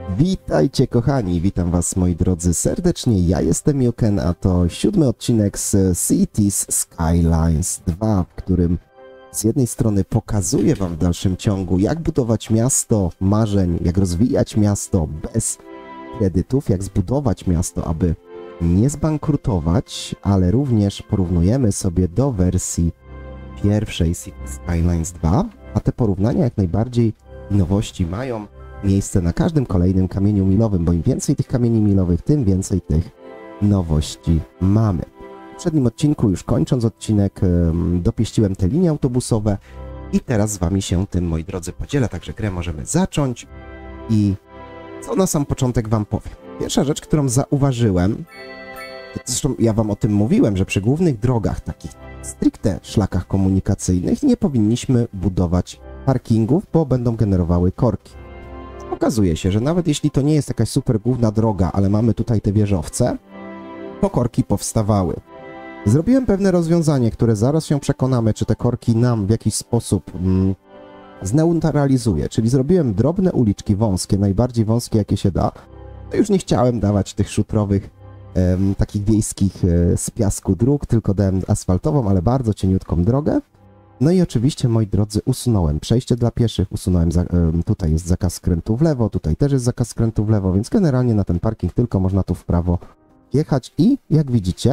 Witajcie kochani, witam was moi drodzy serdecznie, ja jestem Juken, a to 7. odcinek z Cities Skylines 2, w którym z jednej strony pokazuję wam w dalszym ciągu, jak budować miasto marzeń, jak rozwijać miasto bez kredytów, jak zbudować miasto, aby nie zbankrutować, ale również porównujemy sobie do wersji pierwszej Cities Skylines 2, a te porównania jak najbardziej i nowości mają miejsce na każdym kolejnym kamieniu milowym, bo im więcej tych kamieni milowych, tym więcej tych nowości mamy. W poprzednim odcinku, już kończąc odcinek, dopieściłem te linie autobusowe i teraz z wami się tym, moi drodzy, podzielę, także grę możemy zacząć i co na sam początek wam powiem. Pierwsza rzecz, którą zauważyłem, zresztą ja wam o tym mówiłem, że przy głównych drogach, takich stricte szlakach komunikacyjnych, nie powinniśmy budować parkingów, bo będą generowały korki. Okazuje się, że nawet jeśli to nie jest jakaś super główna droga, ale mamy tutaj te wieżowce, to korki powstawały. Zrobiłem pewne rozwiązanie, które zaraz się przekonamy, czy te korki nam w jakiś sposób zneutralizuje. Czyli zrobiłem drobne uliczki wąskie, najbardziej wąskie jakie się da. To już nie chciałem dawać tych szutrowych, takich wiejskich z piasku dróg, tylko dałem asfaltową, ale bardzo cieniutką drogę. No i oczywiście, moi drodzy, usunąłem przejście dla pieszych, usunąłem, tutaj jest zakaz skrętu w lewo, tutaj też jest zakaz skrętu w lewo, więc generalnie na ten parking tylko można tu w prawo jechać i jak widzicie,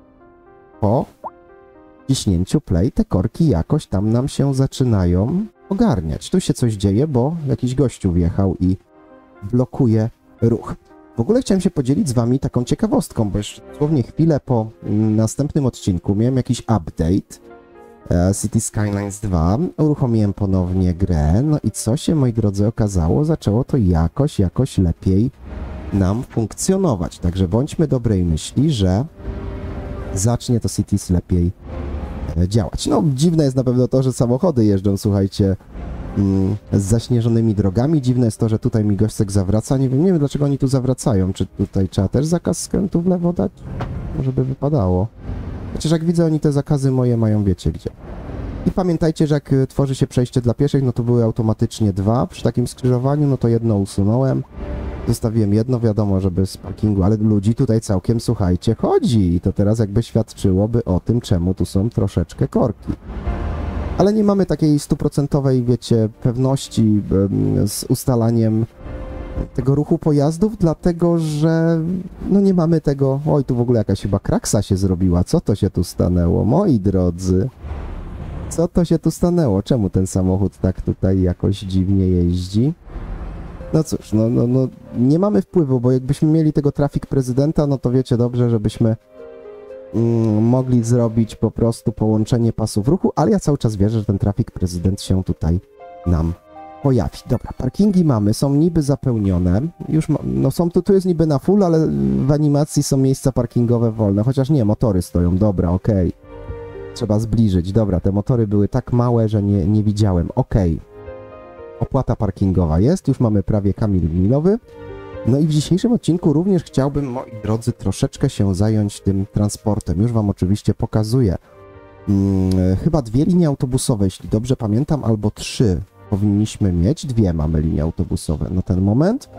po ciśnięciu play te korki jakoś tam nam się zaczynają ogarniać. Tu się coś dzieje, bo jakiś gościu wjechał i blokuje ruch. W ogóle chciałem się podzielić z wami taką ciekawostką, bo jeszcze dosłownie chwilę po następnym odcinku miałem jakiś update Cities Skylines 2, uruchomiłem ponownie grę, no i co się, moi drodzy, okazało? Zaczęło to jakoś lepiej nam funkcjonować, także bądźmy dobrej myśli, że zacznie to Cities lepiej działać. No, dziwne jest na pewno to, że samochody jeżdżą, słuchajcie, z zaśnieżonymi drogami, dziwne jest to, że tutaj mi goścek zawraca, nie wiem dlaczego oni tu zawracają, czy tutaj trzeba też zakaz skrętu w lewo dać? Może by wypadało. Chociaż jak widzę, oni te zakazy moje mają, wiecie gdzie. I pamiętajcie, że jak tworzy się przejście dla pieszych, no to były automatycznie dwa. Przy takim skrzyżowaniu, no to jedno usunąłem. Zostawiłem jedno, wiadomo, żeby z parkingu, ale ludzi tutaj całkiem, słuchajcie, chodzi. I to teraz jakby świadczyłoby o tym, czemu tu są troszeczkę korki. Ale nie mamy takiej stuprocentowej, wiecie, pewności z ustalaniem tego ruchu pojazdów, dlatego że no nie mamy tego. Oj, tu w ogóle jakaś chyba kraksa się zrobiła. Co to się tu stanęło, moi drodzy? Co to się tu stanęło? Czemu ten samochód tak tutaj jakoś dziwnie jeździ? No cóż, no nie mamy wpływu, bo jakbyśmy mieli tego trafik prezydenta, no to wiecie dobrze, żebyśmy mogli zrobić po prostu połączenie pasów ruchu, ale ja cały czas wierzę, że ten trafik prezydent się tutaj nam pojawi. Dobra, parkingi mamy, są niby zapełnione, już no są tu jest niby na full, ale w animacji są miejsca parkingowe wolne, chociaż nie, motory stoją, dobra, okej. Trzeba zbliżyć, dobra, te motory były tak małe, że nie widziałem, okej. Opłata parkingowa jest, już mamy prawie kamień milowy. No i w dzisiejszym odcinku również chciałbym, moi drodzy, troszeczkę się zająć tym transportem, już wam oczywiście pokazuję. Chyba 2 linie autobusowe, jeśli dobrze pamiętam, albo 3 powinniśmy mieć, 2 mamy linie autobusowe na ten moment.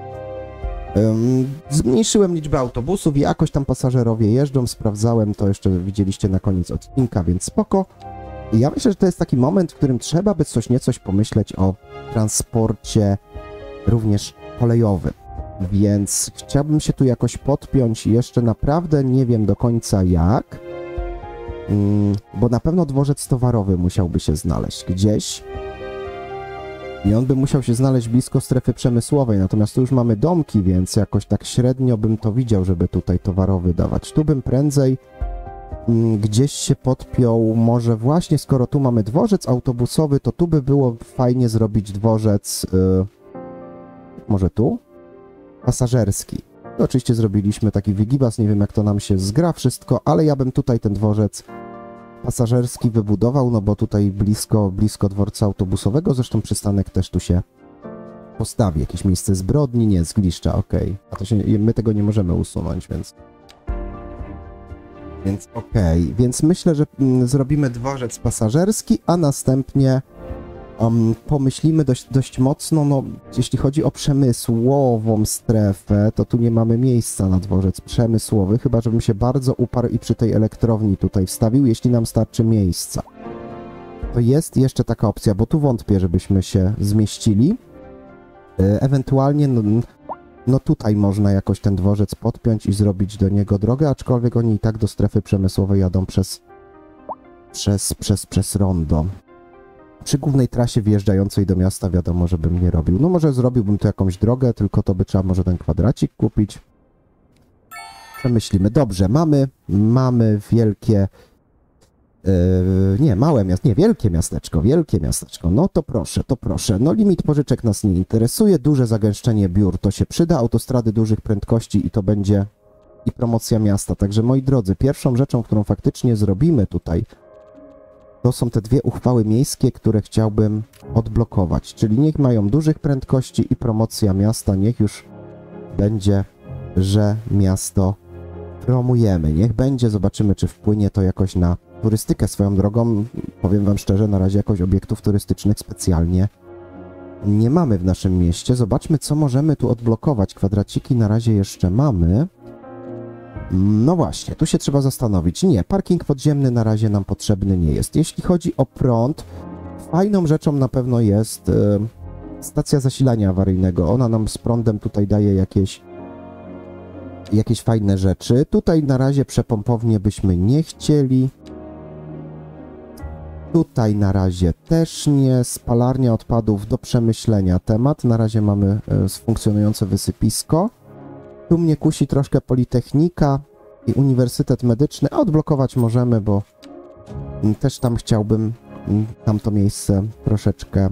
Zmniejszyłem liczbę autobusów i jakoś tam pasażerowie jeżdżą, sprawdzałem to, jeszcze widzieliście na koniec odcinka, więc spoko. I ja myślę, że to jest taki moment, w którym trzeba by coś niecoś pomyśleć o transporcie również kolejowym. Więc chciałbym się tu jakoś podpiąć i jeszcze naprawdę nie wiem do końca jak, bo na pewno dworzec towarowy musiałby się znaleźć gdzieś. I on by musiał się znaleźć blisko strefy przemysłowej, natomiast tu już mamy domki, więc jakoś tak średnio bym to widział, żeby tutaj towarowy dawać. Tu bym prędzej gdzieś się podpiął, może właśnie skoro tu mamy dworzec autobusowy, to tu by było fajnie zrobić dworzec, może tu? Pasażerski. To oczywiście zrobiliśmy taki wygibas, nie wiem jak to nam się zgra wszystko, ale ja bym tutaj ten dworzec pasażerski wybudował, no bo tutaj blisko dworca autobusowego, zresztą przystanek też tu się postawi. Jakieś miejsce zbrodni, nie, zgliszcza, okej. A to my tego nie możemy usunąć, więc okej. Więc myślę, że zrobimy dworzec pasażerski, a następnie Pomyślimy dość mocno, no jeśli chodzi o przemysłową strefę, to tu nie mamy miejsca na dworzec przemysłowy, chyba żebym się bardzo uparł i przy tej elektrowni tutaj wstawił, jeśli nam starczy miejsca. To jest jeszcze taka opcja, bo tu wątpię, żebyśmy się zmieścili. Ewentualnie, no tutaj można jakoś ten dworzec podpiąć i zrobić do niego drogę, aczkolwiek oni i tak do strefy przemysłowej jadą przez rondo. Przy głównej trasie wjeżdżającej do miasta wiadomo, że bym nie robił. No może zrobiłbym tu jakąś drogę, tylko to by trzeba może ten kwadracik kupić. Przemyślimy. Dobrze, mamy wielkie... nie, małe miasto, nie, wielkie miasteczko. No to proszę. No limit pożyczek nas nie interesuje, duże zagęszczenie biur to się przyda, autostrady dużych prędkości i to będzie i promocja miasta. Także moi drodzy, pierwszą rzeczą, którą faktycznie zrobimy tutaj, to są te dwie uchwały miejskie, które chciałbym odblokować, czyli niech mają dużych prędkości i promocja miasta, niech już będzie, że miasto promujemy. Niech będzie, zobaczymy, czy wpłynie to jakoś na turystykę. Swoją drogą, powiem wam szczerze, na razie jakoś obiektów turystycznych specjalnie nie mamy w naszym mieście. Zobaczmy, co możemy tu odblokować. Kwadraciki na razie jeszcze mamy. No właśnie, tu się trzeba zastanowić. Nie, parking podziemny na razie nam potrzebny nie jest. Jeśli chodzi o prąd, fajną rzeczą na pewno jest stacja zasilania awaryjnego. Ona nam z prądem tutaj daje jakieś fajne rzeczy. Tutaj na razie przepompownie byśmy nie chcieli. Tutaj na razie też nie. Spalarnia odpadów do przemyślenia temat. Na razie mamy funkcjonujące wysypisko. Tu mnie kusi troszkę Politechnika i Uniwersytet Medyczny. A odblokować możemy, bo też tam chciałbym tamto miejsce troszeczkę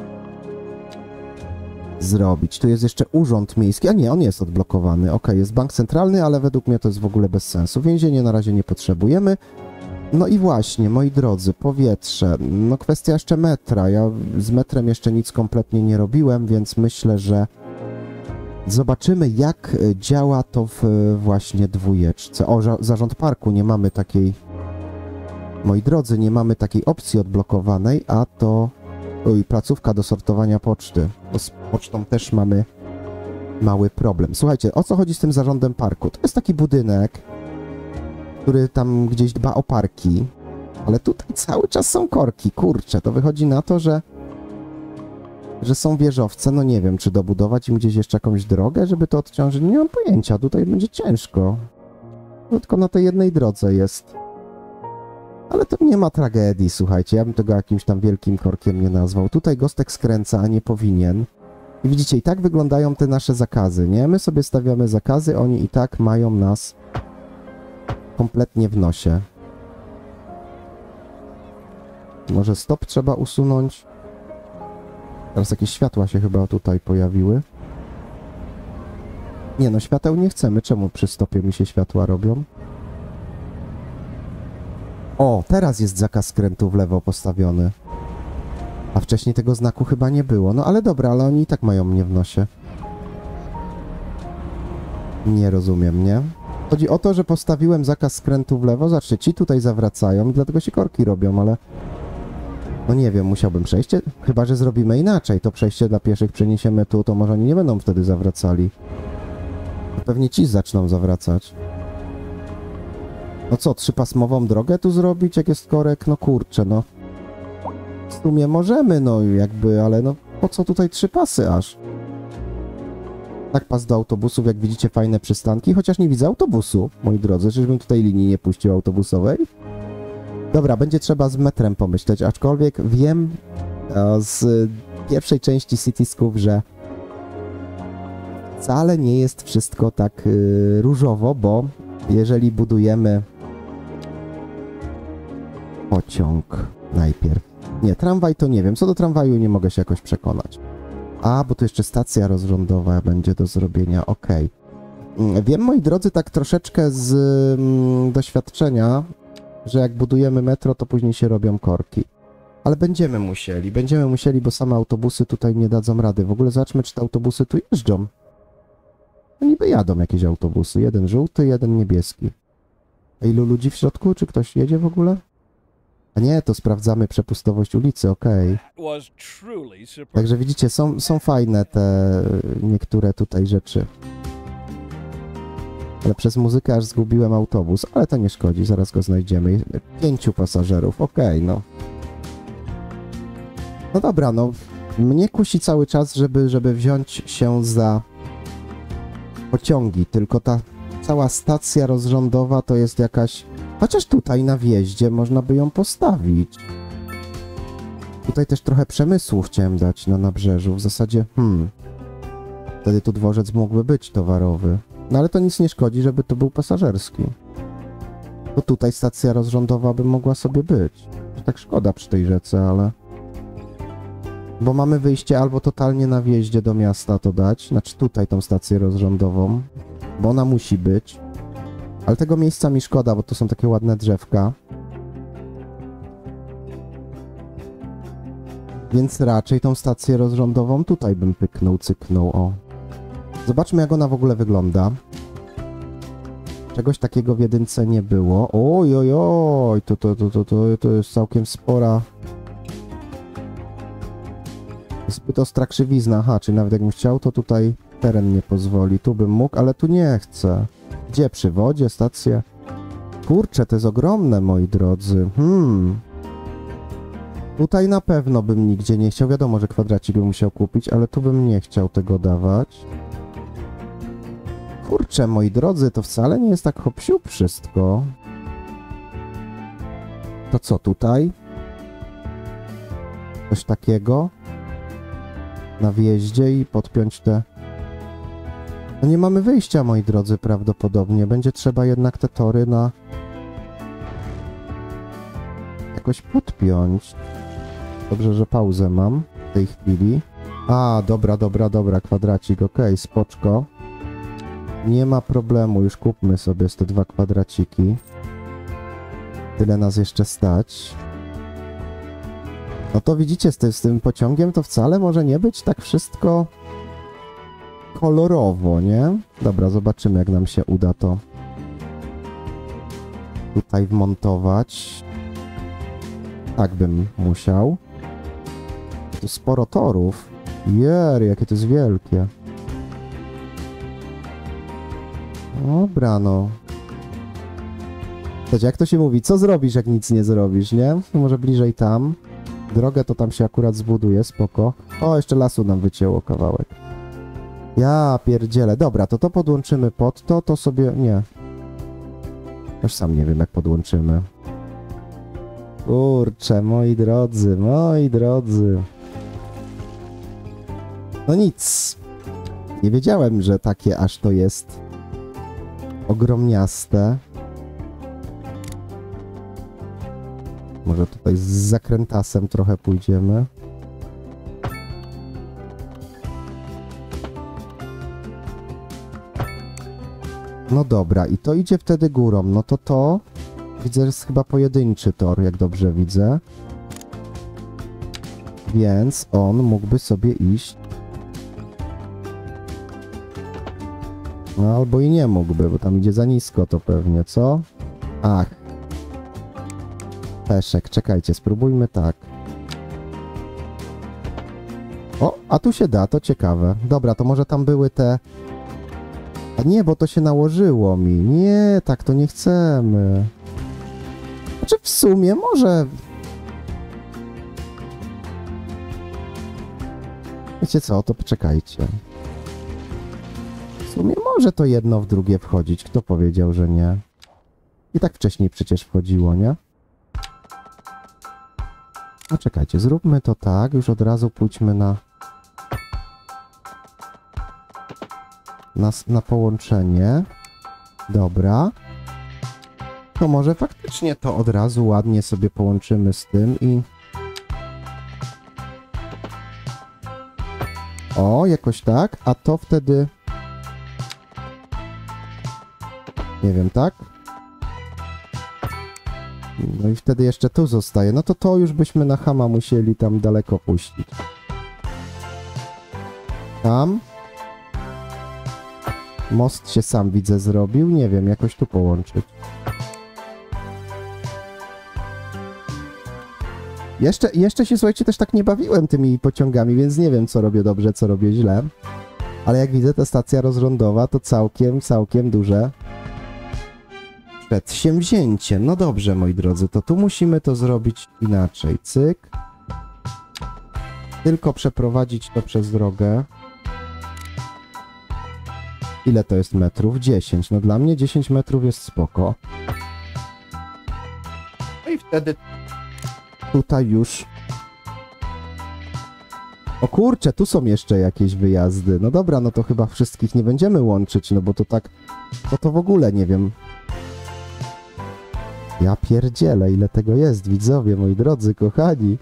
zrobić. Tu jest jeszcze Urząd Miejski, a nie, on jest odblokowany. Ok, jest Bank Centralny, ale według mnie to jest w ogóle bez sensu. Więzienie na razie nie potrzebujemy. No i właśnie, moi drodzy, powietrze. No kwestia jeszcze metra. Ja z metrem jeszcze nic kompletnie nie robiłem, więc myślę, że zobaczymy, jak działa to w właśnie dwójeczce. O, zarząd parku, nie mamy takiej... Moi drodzy, nie mamy takiej opcji odblokowanej, a to... Oj, placówka do sortowania poczty. Bo z pocztą też mamy mały problem. Słuchajcie, o co chodzi z tym zarządem parku? To jest taki budynek, który tam gdzieś dba o parki, ale tutaj cały czas są korki. Kurczę, to wychodzi na to, że są wieżowce. No nie wiem, czy dobudować im gdzieś jeszcze jakąś drogę, żeby to odciążyć. Nie mam pojęcia, tutaj będzie ciężko. No, tylko na tej jednej drodze jest. Ale to nie ma tragedii, słuchajcie. Ja bym tego jakimś tam wielkim korkiem nie nazwał. Tutaj Gostek skręca, a nie powinien. I widzicie, i tak wyglądają te nasze zakazy, nie? My sobie stawiamy zakazy, oni i tak mają nas kompletnie w nosie. Może stop trzeba usunąć? Teraz jakieś światła się chyba tutaj pojawiły. Nie no, świateł nie chcemy. Czemu przy stopie mi się światła robią? O, teraz jest zakaz skrętu w lewo postawiony. A wcześniej tego znaku chyba nie było. No ale dobra, ale oni i tak mają mnie w nosie. Nie rozumiem, nie? Chodzi o to, że postawiłem zakaz skrętu w lewo. Zobaczcie, ci tutaj zawracają i dlatego się korki robią, ale... No nie wiem, musiałbym przejście... Chyba że zrobimy inaczej. To przejście dla pieszych przeniesiemy tu, to może oni nie będą wtedy zawracali. Pewnie ci zaczną zawracać. No co, trzypasmową drogę tu zrobić, jak jest korek? No kurczę, no. W sumie możemy, no jakby, ale no po co tutaj 3 pasy aż? Tak, pas do autobusów, jak widzicie, fajne przystanki, chociaż nie widzę autobusu, moi drodzy, żebym tutaj linii nie puścił autobusowej. Dobra, będzie trzeba z metrem pomyśleć, aczkolwiek wiem z pierwszej części Citysków, że wcale nie jest wszystko tak różowo, bo jeżeli budujemy pociąg najpierw. Nie, tramwaj to nie wiem. Co do tramwaju nie mogę się jakoś przekonać. A, bo tu jeszcze stacja rozrządowa będzie do zrobienia. Okej. Wiem, moi drodzy, tak troszeczkę z doświadczenia, że jak budujemy metro, to później się robią korki. Ale będziemy musieli, bo same autobusy tutaj nie dadzą rady. W ogóle zobaczmy, czy te autobusy tu jeżdżą. No niby jadą jakieś autobusy. Jeden żółty, jeden niebieski. A ilu ludzi w środku? Czy ktoś jedzie w ogóle? A nie, to sprawdzamy przepustowość ulicy, okej. Także widzicie, są fajne te niektóre tutaj rzeczy. Ale przez muzykę aż zgubiłem autobus, ale to nie szkodzi, zaraz go znajdziemy. 5 pasażerów, okej, no. No dobra, no, mnie kusi cały czas, żeby wziąć się za pociągi, tylko ta cała stacja rozrządowa to jest jakaś... Chociaż tutaj na wjeździe można by ją postawić. Tutaj też trochę przemysłu chciałem dać na nabrzeżu, w zasadzie, wtedy tu dworzec mógłby być towarowy. No ale to nic nie szkodzi, żeby to był pasażerski. To tutaj stacja rozrządowa by mogła sobie być. Tak szkoda przy tej rzece, ale... Bo mamy wyjście albo totalnie na wjeździe do miasta to dać, znaczy tutaj tą stację rozrządową, bo ona musi być. Ale tego miejsca mi szkoda, bo to są takie ładne drzewka. Więc raczej tą stację rozrządową tutaj bym pyknął, cyknął, o. Zobaczmy, jak ona w ogóle wygląda. Czegoś takiego w jedynce nie było. Oj, oj, oj, to jest całkiem spora... Zbyt ostra krzywizna, aha, czyli nawet jakbym chciał, to tutaj teren nie pozwoli. Tu bym mógł, ale tu nie chcę. Gdzie? Przy wodzie? Stacje? Kurczę, to jest ogromne, moi drodzy. Tutaj na pewno bym nigdzie nie chciał. Wiadomo, że kwadracik bym musiał kupić, ale tu bym nie chciał tego dawać. Kurczę, moi drodzy, to wcale nie jest tak hop-siup wszystko. To co tutaj? Coś takiego? Na wjeździe i podpiąć te... No nie mamy wyjścia, moi drodzy, prawdopodobnie. Będzie trzeba jednak te tory na... jakoś podpiąć. Dobrze, że pauzę mam w tej chwili. A, dobra, kwadracik, okej, spoczko. Nie ma problemu, już kupmy sobie te 2 kwadraciki. Tyle nas jeszcze stać. No to widzicie, z tym pociągiem to wcale może nie być tak wszystko kolorowo, nie? Dobra, zobaczymy, jak nam się uda to tutaj wmontować. Tak bym musiał. Tu sporo torów. Jery, jakie to jest wielkie. Dobra, no. Słuchajcie, jak to się mówi? Co zrobisz, jak nic nie zrobisz, nie? Może bliżej tam. Drogę to tam się akurat zbuduje, spoko. O, jeszcze lasu nam wycięło kawałek. Ja pierdzielę. Dobra, to podłączymy pod to, to sobie... Nie. Już sam nie wiem, jak podłączymy. Kurczę, moi drodzy, moi drodzy. No nic. Nie wiedziałem, że takie aż to jest ogromniaste. Może tutaj z zakrętasem trochę pójdziemy. No dobra, i to idzie wtedy górą. No to widzę, że jest chyba pojedynczy tor, jak dobrze widzę. Więc on mógłby sobie iść. No albo i nie mógłby, bo tam idzie za nisko to pewnie, co? Ach. Peszek, czekajcie, spróbujmy tak. O, a tu się da, to ciekawe. Dobra, to może tam były te... A nie, bo to się nałożyło mi. Nie, tak to nie chcemy. Znaczy w sumie może... Wiecie co, to poczekajcie. W sumie może to jedno w drugie wchodzić. Kto powiedział, że nie? I tak wcześniej przecież wchodziło, nie? A czekajcie, zróbmy to tak. Już od razu pójdźmy na połączenie. Dobra. To może faktycznie to od razu ładnie sobie połączymy z tym i... O, jakoś tak. A to wtedy... Nie wiem, tak? No i wtedy jeszcze tu zostaje. No to już byśmy na chama musieli tam daleko puścić. Tam. Most się sam, widzę, zrobił. Nie wiem, jakoś tu połączyć. Jeszcze się, słuchajcie, też tak nie bawiłem tymi pociągami, więc nie wiem, co robię dobrze, co robię źle. Ale jak widzę, ta stacja rozrządowa to całkiem duże przedsięwzięcie. No dobrze, moi drodzy, to tu musimy to zrobić inaczej. Cyk. Tylko przeprowadzić to przez drogę. Ile to jest metrów? 10. No dla mnie 10 metrów jest spoko. No i wtedy tutaj już... O kurczę, tu są jeszcze jakieś wyjazdy. No dobra, no to chyba wszystkich nie będziemy łączyć, no bo to tak... No to w ogóle nie wiem. Ja pierdzielę, ile tego jest, widzowie, moi drodzy, kochani.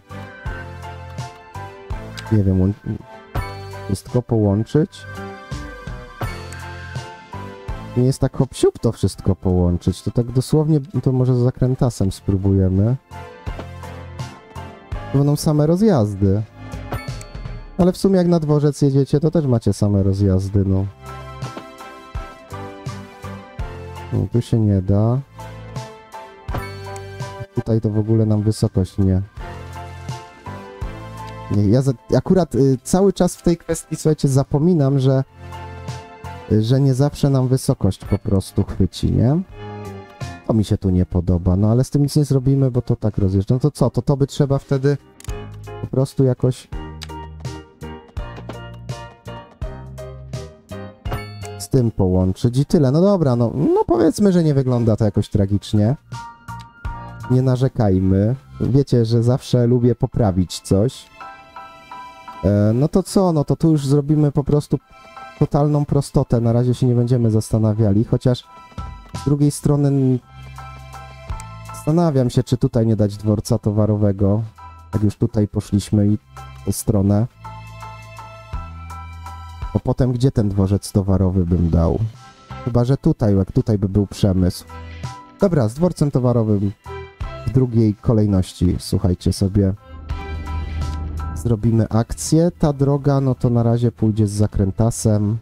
Nie wiem, wszystko połączyć. Nie jest tak hop-siup to wszystko połączyć. To tak dosłownie, to może z zakrętasem spróbujemy. To będą same rozjazdy. Ale w sumie jak na dworzec jedziecie, to też macie same rozjazdy, no. No tu się nie da. Tutaj to w ogóle nam wysokość nie... Ja akurat cały czas w tej kwestii, słuchajcie, zapominam, że nie zawsze nam wysokość po prostu chwyci, nie? To mi się tu nie podoba, no ale z tym nic nie zrobimy, bo to tak rozjeżdża. No to co? To by trzeba wtedy po prostu jakoś... z tym połączyć i tyle. No dobra, no powiedzmy, że nie wygląda to jakoś tragicznie. Nie narzekajmy. Wiecie, że zawsze lubię poprawić coś. No to co? No to tu już zrobimy po prostu totalną prostotę. Na razie się nie będziemy zastanawiali, chociaż z drugiej strony zastanawiam się, czy tutaj nie dać dworca towarowego. Jak już tutaj poszliśmy i tę stronę. Bo potem gdzie ten dworzec towarowy bym dał? Chyba, że tutaj, jak tutaj by był przemysł. Dobra, z dworcem towarowym w drugiej kolejności, słuchajcie sobie. Zrobimy akcję. Ta droga, no to na razie pójdzie z zakrętasem.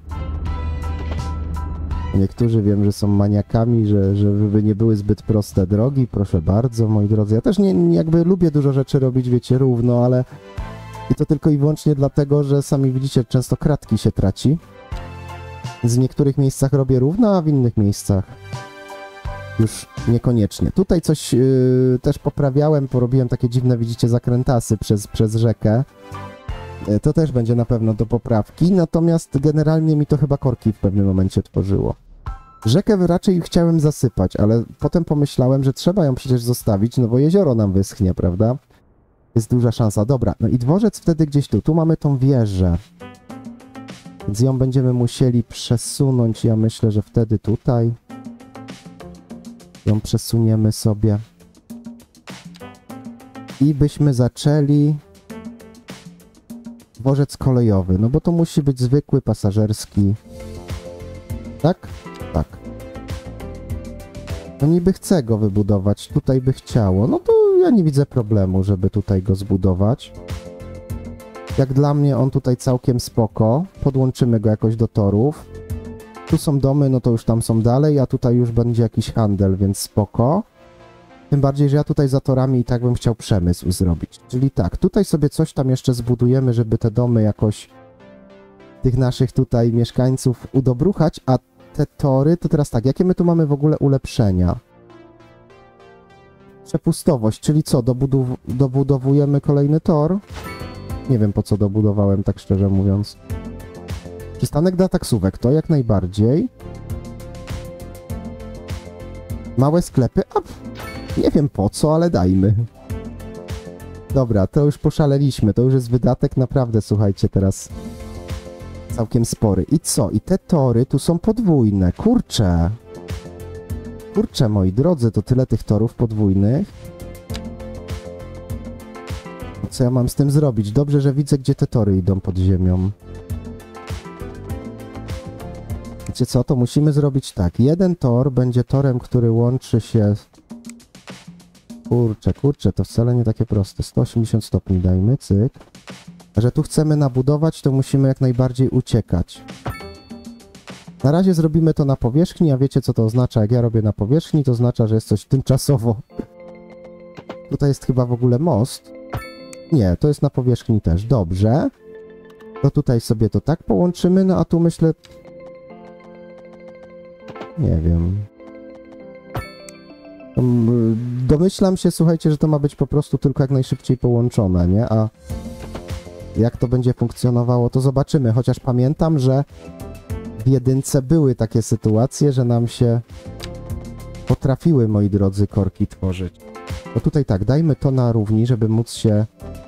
Niektórzy wiem, że są maniakami, żeby nie były zbyt proste drogi. Proszę bardzo, moi drodzy. Ja też nie jakby lubię dużo rzeczy robić, wiecie, równo, ale... I to tylko i wyłącznie dlatego, że sami widzicie, często kratki się traci. Więc w niektórych miejscach robię równo, a w innych miejscach już niekoniecznie. Tutaj coś też poprawiałem, porobiłem takie dziwne, widzicie, zakrętasy przez rzekę. To też będzie na pewno do poprawki, natomiast generalnie mi to chyba korki w pewnym momencie tworzyło. Rzekę raczej chciałem zasypać, ale potem pomyślałem, że trzeba ją przecież zostawić, no bo jezioro nam wyschnie, prawda? Jest duża szansa. Dobra, no i dworzec wtedy gdzieś tu. Tu mamy tą wieżę. Więc ją będziemy musieli przesunąć. Ja myślę, że wtedy tutaj ją przesuniemy sobie. I byśmy zaczęli dworzec kolejowy. No bo to musi być zwykły, pasażerski. Tak? Tak. No niby chcę go wybudować. Tutaj by chciało. No to ja nie widzę problemu, żeby tutaj go zbudować. Jak dla mnie on tutaj całkiem spoko. Podłączymy go jakoś do torów. Tu są domy, no to już tam są dalej, a tutaj już będzie jakiś handel, więc spoko. Tym bardziej, że ja tutaj za torami i tak bym chciał przemysł zrobić. Czyli tak, tutaj sobie coś tam jeszcze zbudujemy, żeby te domy jakoś tych naszych tutaj mieszkańców udobruchać, a te tory, to teraz tak, jakie my tu mamy w ogóle ulepszenia? Przepustowość, czyli co, dobudowujemy kolejny tor? Nie wiem, po co dobudowałem, tak szczerze mówiąc. Przystanek dla taksówek, to jak najbardziej. Małe sklepy, a nie wiem po co, ale dajmy. Dobra, to już poszaleliśmy, to już jest wydatek naprawdę, słuchajcie, teraz całkiem spory. I co? I te tory tu są podwójne, kurczę. Kurczę, moi drodzy, to tyle tych torów podwójnych. Co ja mam z tym zrobić? Dobrze, że widzę, gdzie te tory idą pod ziemią. Wiecie co? To musimy zrobić tak. Jeden tor będzie torem, który łączy się... Kurczę, to wcale nie takie proste. 180 stopni dajmy, cyk. A że tu chcemy nabudować, to musimy jak najbardziej uciekać. Na razie zrobimy to na powierzchni, a wiecie co to oznacza? Jak ja robię na powierzchni, to oznacza, że jest coś tymczasowo. Tutaj jest chyba w ogóle most. Nie, to jest na powierzchni też. Dobrze. To tutaj sobie to tak połączymy, no a tu myślę... Nie wiem. Domyślam się, słuchajcie, że to ma być po prostu tylko jak najszybciej połączone, nie? A jak to będzie funkcjonowało, to zobaczymy. Chociaż pamiętam, że w jedynce były takie sytuacje, że nam się potrafiły, moi drodzy, korki tworzyć. To tutaj tak, dajmy to na równi, żeby móc się...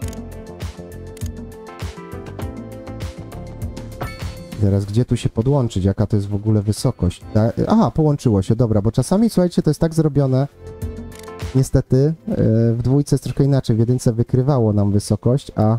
Teraz gdzie tu się podłączyć? Jaka to jest w ogóle wysokość? Aha, połączyło się, dobra, bo czasami, słuchajcie, to jest tak zrobione, niestety, w dwójce jest troszkę inaczej, w jedynce wykrywało nam wysokość, a...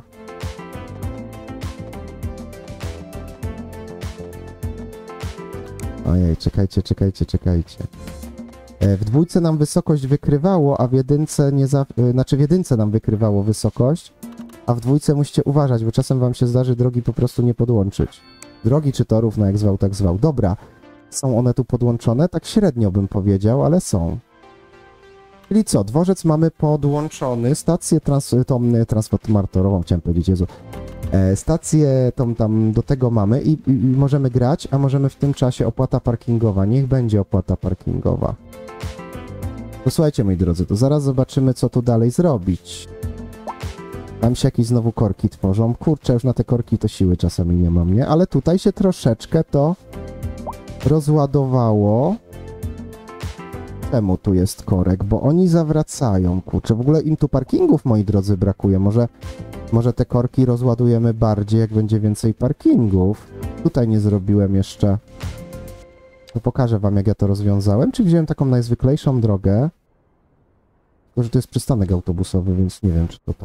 Ojej, czekajcie. W dwójce nam wysokość wykrywało, a w jedynce nie Znaczy w jedynce nam wykrywało wysokość, a w dwójce musicie uważać, bo czasem wam się zdarzy drogi po prostu nie podłączyć. Drogi czy torów, no jak zwał, tak zwał. Dobra, są one tu podłączone? Tak średnio bym powiedział, ale są. Czyli co, dworzec mamy podłączony, stację transformatorową, chciałem powiedzieć, Jezu. Stację tam do tego mamy i możemy grać, a możemy w tym czasie opłata parkingowa. Niech będzie opłata parkingowa. To słuchajcie, moi drodzy, to zaraz zobaczymy, co tu dalej zrobić. Tam się jakieś znowu korki tworzą. Kurczę, już na te korki to siły czasami nie mam, nie? Ale tutaj się troszeczkę to rozładowało. Czemu tu jest korek? Bo oni zawracają, kurczę. W ogóle im tu parkingów, moi drodzy, brakuje. Może te korki rozładujemy bardziej, jak będzie więcej parkingów. Tutaj nie zrobiłem jeszcze. To pokażę wam, jak ja to rozwiązałem. Czy wziąłem taką najzwyklejszą drogę? Tylko, że to jest przystanek autobusowy, więc nie wiem, czy to tak...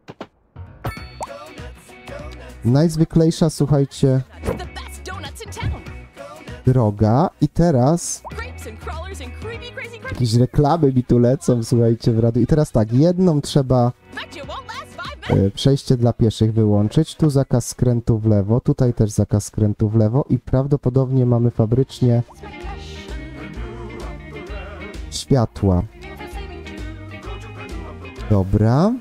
Najzwyklejsza, słuchajcie, droga i teraz jakieś reklamy mi tu lecą, słuchajcie, w radiu. I teraz tak, jedną trzeba przejście dla pieszych wyłączyć, tu zakaz skrętu w lewo, tutaj też zakaz skrętu w lewo i prawdopodobnie mamy fabrycznie światła. Dobra.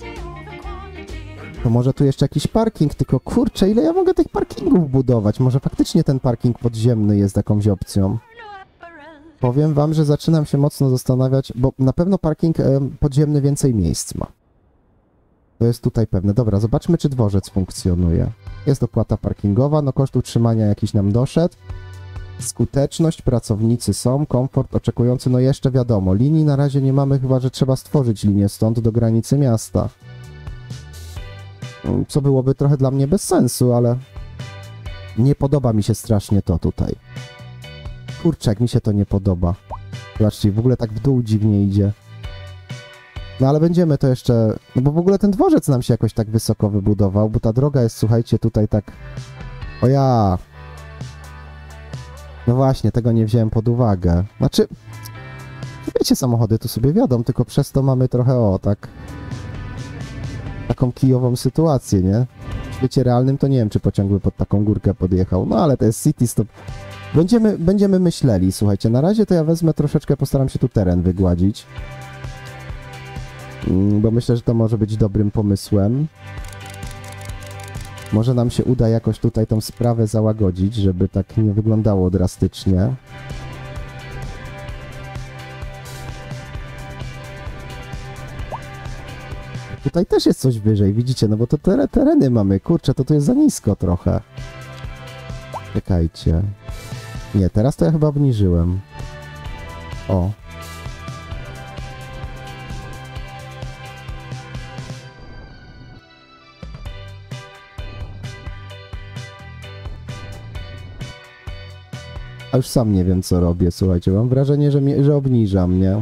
To może tu jeszcze jakiś parking, tylko kurczę, ile ja mogę tych parkingów budować? Może faktycznie ten parking podziemny jest jakąś opcją. Powiem wam, że zaczynam się mocno zastanawiać, bo na pewno parking podziemny więcej miejsc ma. To jest tutaj pewne. Dobra, zobaczmy, czy dworzec funkcjonuje. Jest opłata parkingowa, no koszt utrzymania jakiś nam doszedł. Skuteczność, pracownicy są, komfort oczekujący, no jeszcze wiadomo. Linii na razie nie mamy, chyba że trzeba stworzyć linię stąd do granicy miasta. Co byłoby trochę dla mnie bez sensu, ale nie podoba mi się strasznie to tutaj. Kurczę, jak mi się to nie podoba. Zobaczcie, w ogóle tak w dół dziwnie idzie. No ale będziemy to jeszcze... No bo w ogóle ten dworzec nam się jakoś tak wysoko wybudował, bo ta droga jest, słuchajcie, tutaj tak... O ja! No właśnie, tego nie wziąłem pod uwagę. Znaczy... Wiecie, samochody tu sobie wiadą, tylko przez to mamy trochę, o, tak... Taką kijową sytuację, nie? W świecie realnym to nie wiem, czy pociąg by pod taką górkę podjechał. No ale to jest City Stop. Będziemy myśleli, słuchajcie. Na razie to ja wezmę troszeczkę, postaram się tu teren wygładzić. Bo myślę, że to może być dobrym pomysłem. Może nam się uda jakoś tutaj tą sprawę załagodzić, żeby tak nie wyglądało drastycznie. Tutaj też jest coś wyżej, widzicie, no bo to tereny mamy, kurczę, to tu jest za nisko trochę. Czekajcie. Nie, teraz to ja chyba obniżyłem. O. A już sam nie wiem, co robię, słuchajcie, mam wrażenie, że obniżam, nie?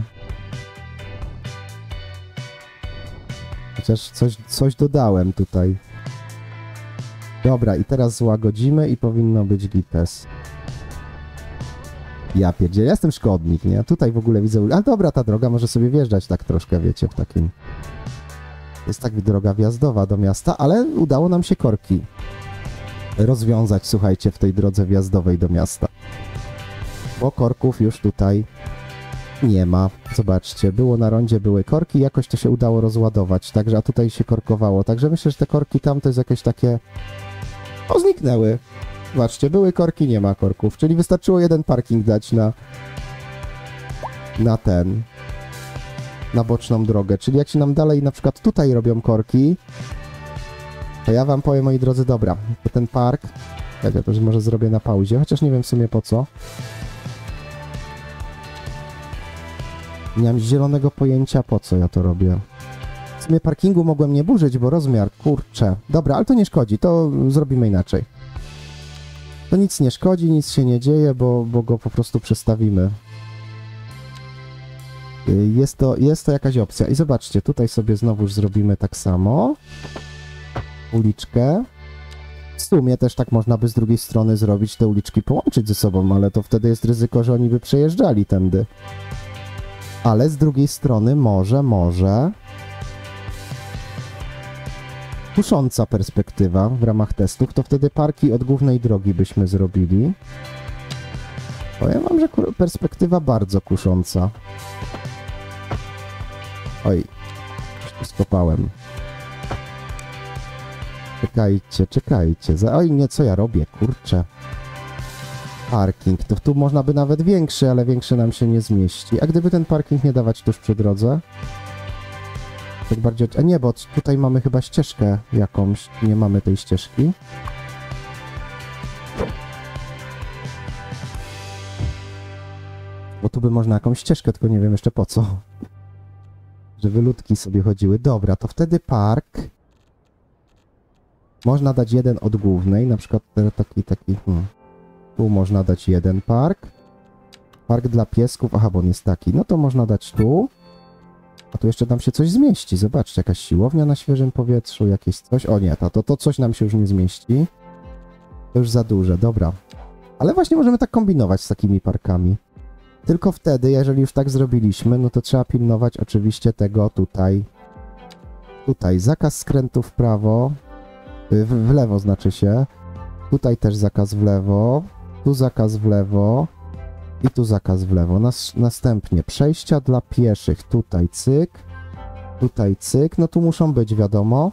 Chociaż coś dodałem tutaj. Dobra, i teraz złagodzimy i powinno być gites. Ja pierdzielę, ja jestem szkodnik, nie? Tutaj w ogóle widzę... Ale dobra, ta droga może sobie wjeżdżać tak troszkę, wiecie, w takim... Jest tak droga wjazdowa do miasta, ale udało nam się korki rozwiązać, słuchajcie, w tej drodze wjazdowej do miasta. Bo korków już tutaj Nie ma. Zobaczcie, było na rondzie, były korki, jakoś to się udało rozładować, także, a tutaj się korkowało. Także myślę, że te korki tam to jest jakieś takie... O, zniknęły. Zobaczcie, były korki, nie ma korków, czyli wystarczyło jeden parking dać na boczną drogę, czyli jak się nam dalej na przykład tutaj robią korki, to ja wam powiem, moi drodzy, dobra, to ten park, ja to już może zrobię na pauzie, chociaż nie wiem w sumie po co. Nie mam zielonego pojęcia, po co ja to robię. W sumie parkingu mogłem nie burzyć, bo rozmiar, kurczę. Dobra, ale to nie szkodzi, to zrobimy inaczej. To nic nie szkodzi, nic się nie dzieje, bo go po prostu przestawimy. Jest to jakaś opcja. I zobaczcie, tutaj sobie znowuż zrobimy tak samo. Uliczkę. W sumie też tak można by z drugiej strony zrobić, te uliczki połączyć ze sobą, ale to wtedy jest ryzyko, że oni by przejeżdżali tędy. Ale z drugiej strony może... Kusząca perspektywa w ramach testów, to wtedy parki od głównej drogi byśmy zrobili. Powiem wam, że perspektywa bardzo kusząca. Oj, coś tu skopałem. Czekajcie. Oj, nie, co ja robię, kurczę. Parking, to tu można by nawet większy, ale większy nam się nie zmieści. A gdyby ten parking nie dawać tuż przy drodze? Tak bardziej... A nie, bo tutaj mamy chyba ścieżkę jakąś. Nie mamy tej ścieżki. Bo tu by można jakąś ścieżkę, tylko nie wiem jeszcze po co. Żeby ludki sobie chodziły. Dobra, to wtedy park... Można dać jeden od głównej, na przykład taki... Tu można dać jeden park. Park dla piesków, aha, bo on jest taki. No to można dać tu. A tu jeszcze nam się coś zmieści. Zobaczcie, jakaś siłownia na świeżym powietrzu, jakieś coś. O nie, to coś nam się już nie zmieści. To już za duże, dobra. Ale właśnie możemy tak kombinować z takimi parkami. Tylko wtedy, jeżeli już tak zrobiliśmy, no to trzeba pilnować oczywiście tego tutaj. Tutaj zakaz skrętu w prawo. W lewo znaczy się. Tutaj też zakaz w lewo. Tu zakaz w lewo. I tu zakaz w lewo. Następnie przejścia dla pieszych. Tutaj cyk. Tutaj cyk. No tu muszą być, wiadomo.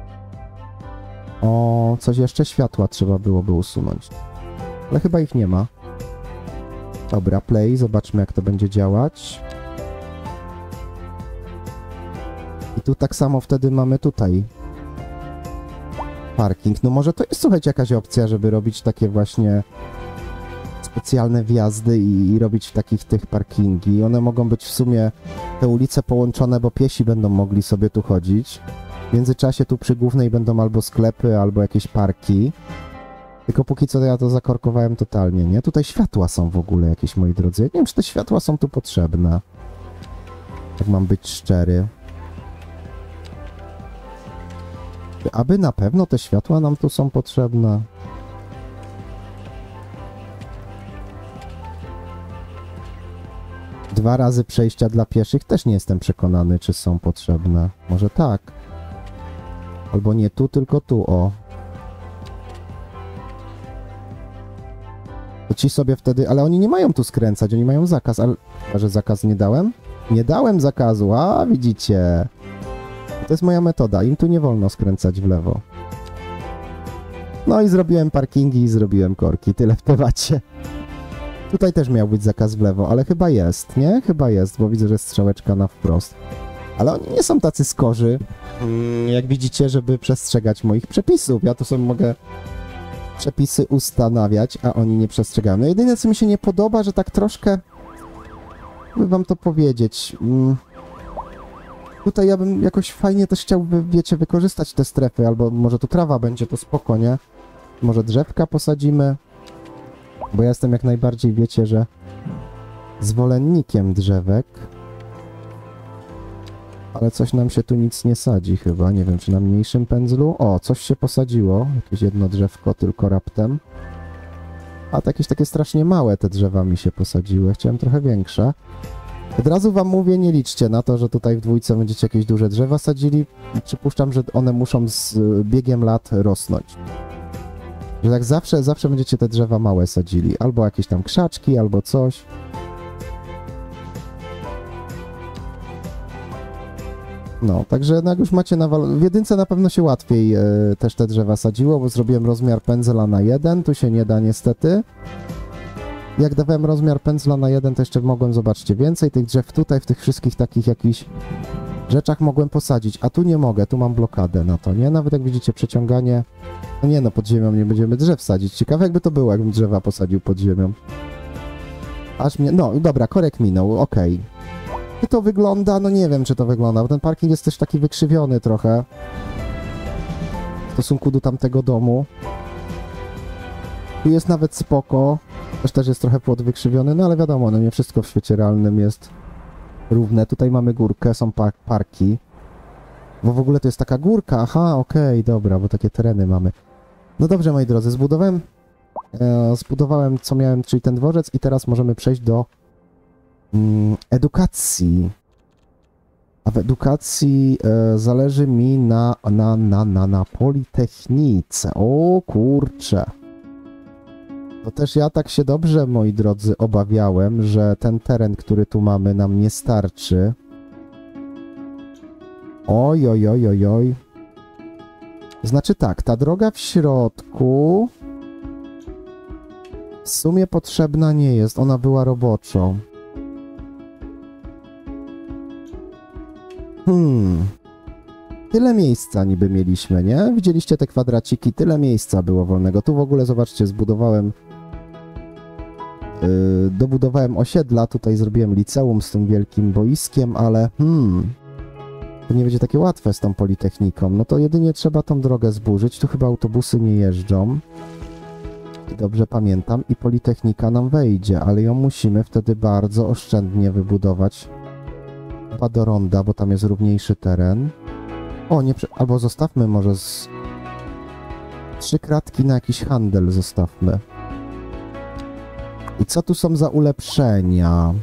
O, coś jeszcze, światła trzeba byłoby usunąć. Ale chyba ich nie ma. Dobra, play. Zobaczmy, jak to będzie działać. I tu tak samo wtedy mamy tutaj parking. No może to jest, słuchajcie, jakaś opcja, żeby robić takie właśnie specjalne wjazdy i robić w takich tych parkingi. One mogą być w sumie te ulice połączone, bo piesi będą mogli sobie tu chodzić. W międzyczasie tu przy głównej będą albo sklepy, albo jakieś parki. Tylko póki co ja to zakorkowałem totalnie, nie? Tutaj światła są w ogóle jakieś, moi drodzy. Ja nie wiem, czy te światła są tu potrzebne. Jak mam być szczery. Aby na pewno te światła nam tu są potrzebne. Dwa razy przejścia dla pieszych też nie jestem przekonany, czy są potrzebne. Może tak. Albo nie tu, tylko tu, o. To ci sobie wtedy... Ale oni nie mają tu skręcać, oni mają zakaz, ale... A że zakaz nie dałem? Nie dałem zakazu, a widzicie. To jest moja metoda, im tu nie wolno skręcać w lewo. No i zrobiłem parkingi i zrobiłem korki, tyle w temacie. Tutaj też miał być zakaz w lewo, ale chyba jest, nie? Chyba jest, bo widzę, że jest strzałeczka na wprost. Ale oni nie są tacy skorzy, jak widzicie, żeby przestrzegać moich przepisów. Ja tu sobie mogę przepisy ustanawiać, a oni nie przestrzegają. No jedyne, co mi się nie podoba, że tak troszkę... By wam to powiedzieć... Tutaj ja bym jakoś fajnie też chciał, wiecie, wykorzystać te strefy, albo może tu trawa będzie, to spoko, nie? Może drzewka posadzimy? Bo ja jestem jak najbardziej, wiecie, że zwolennikiem drzewek. Ale coś nam się tu nic nie sadzi chyba, nie wiem, czy na mniejszym pędzlu. O, coś się posadziło, jakieś jedno drzewko tylko raptem. A to jakieś takie strasznie małe te drzewa mi się posadziły, chciałem trochę większe. Od razu wam mówię, nie liczcie na to, że tutaj w dwójce będziecie jakieś duże drzewa sadzili. Przypuszczam, że one muszą z biegiem lat rosnąć. Że tak zawsze będziecie te drzewa małe sadzili. Albo jakieś tam krzaczki, albo coś. No, także no, jak już macie w jedynce na pewno się łatwiej też te drzewa sadziło, bo zrobiłem rozmiar pędzla na 1, tu się nie da niestety. Jak dawałem rozmiar pędzla na 1, to jeszcze mogłem, zobaczcie, więcej tych drzew tutaj, w tych wszystkich takich jakichś rzeczach mogłem posadzić, a tu nie mogę, tu mam blokadę na to, nie? Nawet jak widzicie przeciąganie, no nie no, pod ziemią nie będziemy drzew sadzić. Ciekawe jakby to było, jakbym drzewa posadził pod ziemią. Aż mnie, no dobra, korek minął, okej. Czy to wygląda? No nie wiem, czy to wygląda, bo ten parking jest też taki wykrzywiony trochę w stosunku do tamtego domu. Tu jest nawet spoko, też jest trochę płot wykrzywiony, no ale wiadomo, no nie wszystko w świecie realnym jest równe. Tutaj mamy górkę, są parki. Bo w ogóle to jest taka górka, aha, okej, dobra, bo takie tereny mamy. No dobrze, moi drodzy, zbudowałem co miałem, czyli ten dworzec i teraz możemy przejść do edukacji. A w edukacji zależy mi na Politechnice. O kurczę. To też ja tak się dobrze, moi drodzy, obawiałem, że ten teren, który tu mamy, nam nie starczy. Oj, oj, oj, oj, oj. Znaczy tak, ta droga w środku w sumie potrzebna nie jest, ona była roboczą. Tyle miejsca niby mieliśmy, nie? Widzieliście te kwadraciki, tyle miejsca było wolnego. Tu w ogóle, zobaczcie, dobudowałem osiedla, tutaj zrobiłem liceum z tym wielkim boiskiem, ale to nie będzie takie łatwe z tą Politechniką. No to jedynie trzeba tą drogę zburzyć. Tu chyba autobusy nie jeżdżą. Dobrze pamiętam. I Politechnika nam wejdzie, ale ją musimy wtedy bardzo oszczędnie wybudować. Chyba do ronda, bo tam jest równiejszy teren. O, nie, albo zostawmy może 3 kratki na jakiś handel zostawmy. I co tu są za ulepszenia?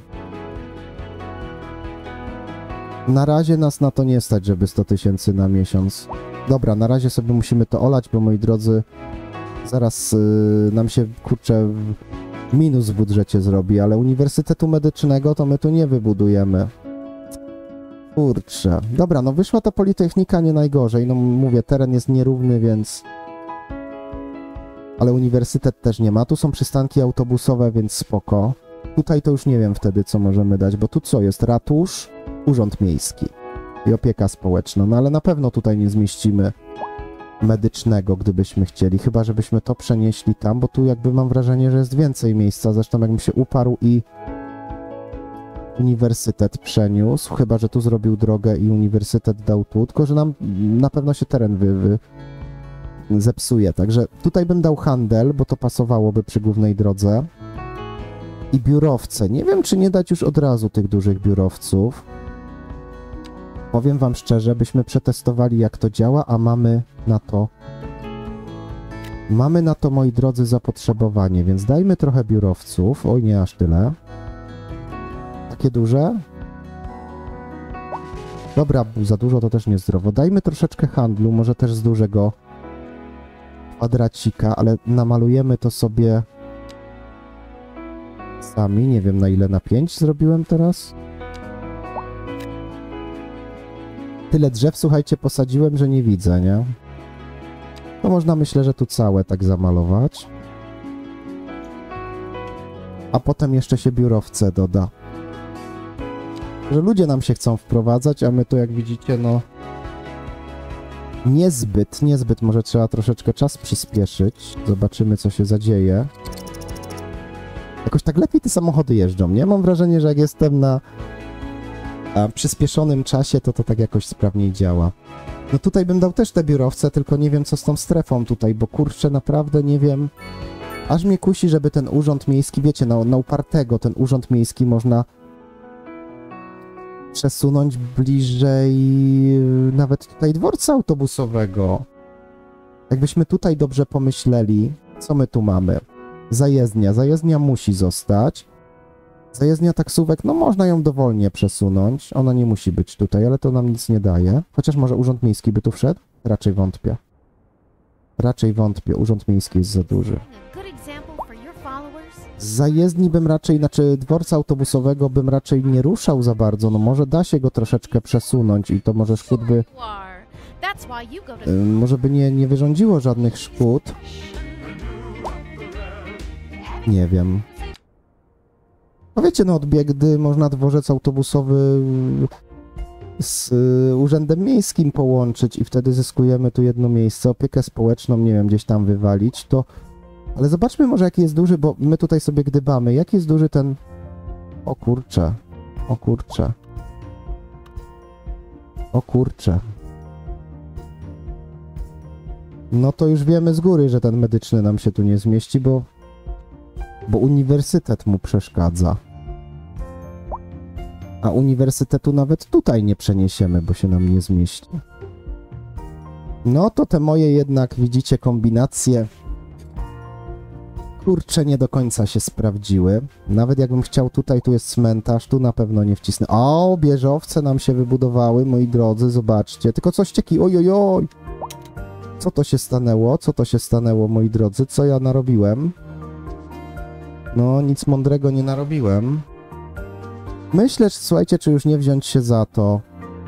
Na razie nas na to nie stać, żeby 100 000 na miesiąc. Dobra, na razie sobie musimy to olać, bo moi drodzy, zaraz nam się, kurczę, minus w budżecie zrobi, ale Uniwersytetu Medycznego to my tu nie wybudujemy. Kurczę. Dobra, no wyszła ta Politechnika nie najgorzej. No mówię, teren jest nierówny, więc... Ale uniwersytet też nie ma. Tu są przystanki autobusowe, więc spoko. Tutaj to już nie wiem wtedy, co możemy dać, bo tu co jest? Ratusz, Urząd Miejski i opieka społeczna. No ale na pewno tutaj nie zmieścimy medycznego, gdybyśmy chcieli. Chyba, żebyśmy to przenieśli tam, bo tu jakby mam wrażenie, że jest więcej miejsca. Zresztą jakbym się uparł i uniwersytet przeniósł, chyba że tu zrobił drogę i uniwersytet dał tu, tylko że nam na pewno się teren zepsuje, także tutaj bym dał handel, bo to pasowałoby przy głównej drodze i biurowce. Nie wiem, czy nie dać już od razu tych dużych biurowców. Powiem wam szczerze, byśmy przetestowali, jak to działa, a mamy na to, moi drodzy, zapotrzebowanie, więc dajmy trochę biurowców. Oj, nie aż tyle. Takie duże? Dobra, za dużo to też niezdrowo. Dajmy troszeczkę handlu, może też z dużego kwadracika, ale namalujemy to sobie sami. Nie wiem, na ile, na 5 zrobiłem teraz? Tyle drzew, słuchajcie, posadziłem, że nie widzę, nie? To można, myślę, że tu całe tak zamalować. A potem jeszcze się biurowce doda. Że ludzie nam się chcą wprowadzać, a my to, jak widzicie, no... Niezbyt, może trzeba troszeczkę czas przyspieszyć. Zobaczymy, co się zadzieje. Jakoś tak lepiej te samochody jeżdżą, nie? Mam wrażenie, że jak jestem na przyspieszonym czasie, to tak jakoś sprawniej działa. No tutaj bym dał też te biurowce, tylko nie wiem, co z tą strefą tutaj, bo kurczę, naprawdę nie wiem. Aż mnie kusi, żeby ten urząd miejski, wiecie, na upartego ten urząd miejski można przesunąć bliżej nawet tutaj dworca autobusowego. Jakbyśmy tutaj dobrze pomyśleli, co my tu mamy? Zajezdnia musi zostać. Zajezdnia taksówek, no można ją dowolnie przesunąć. Ona nie musi być tutaj, ale to nam nic nie daje. Chociaż może urząd miejski by tu wszedł? Raczej wątpię. Urząd miejski jest za duży. Z zajezdni bym raczej, znaczy dworca autobusowego bym raczej nie ruszał za bardzo. No może da się go troszeczkę przesunąć i to może szkód by... może by nie wyrządziło żadnych szkód. Nie wiem. No wiecie, no od Biegdy można dworzec autobusowy z urzędem miejskim połączyć i wtedy zyskujemy tu jedno miejsce. Opiekę społeczną, nie wiem, gdzieś tam wywalić, to... Ale zobaczmy może, jaki jest duży, bo my tutaj sobie gdybamy. Jaki jest duży ten... O kurcze. O kurcze. O kurcze. No to już wiemy z góry, że ten medyczny nam się tu nie zmieści, bo uniwersytet mu przeszkadza. A uniwersytetu nawet tutaj nie przeniesiemy, bo się nam nie zmieści. No to te moje jednak, widzicie, kombinacje... Kurczę, nie do końca się sprawdziły. Nawet jakbym chciał tutaj, tu jest cmentarz, tu na pewno nie wcisnę. O, wieżowce nam się wybudowały, moi drodzy, zobaczcie. Tylko coś ojojoj! Co to się stanęło? Co to się stanęło, moi drodzy? Co ja narobiłem? No, nic mądrego nie narobiłem. Myślę, słuchajcie, czy już nie wziąć się za to.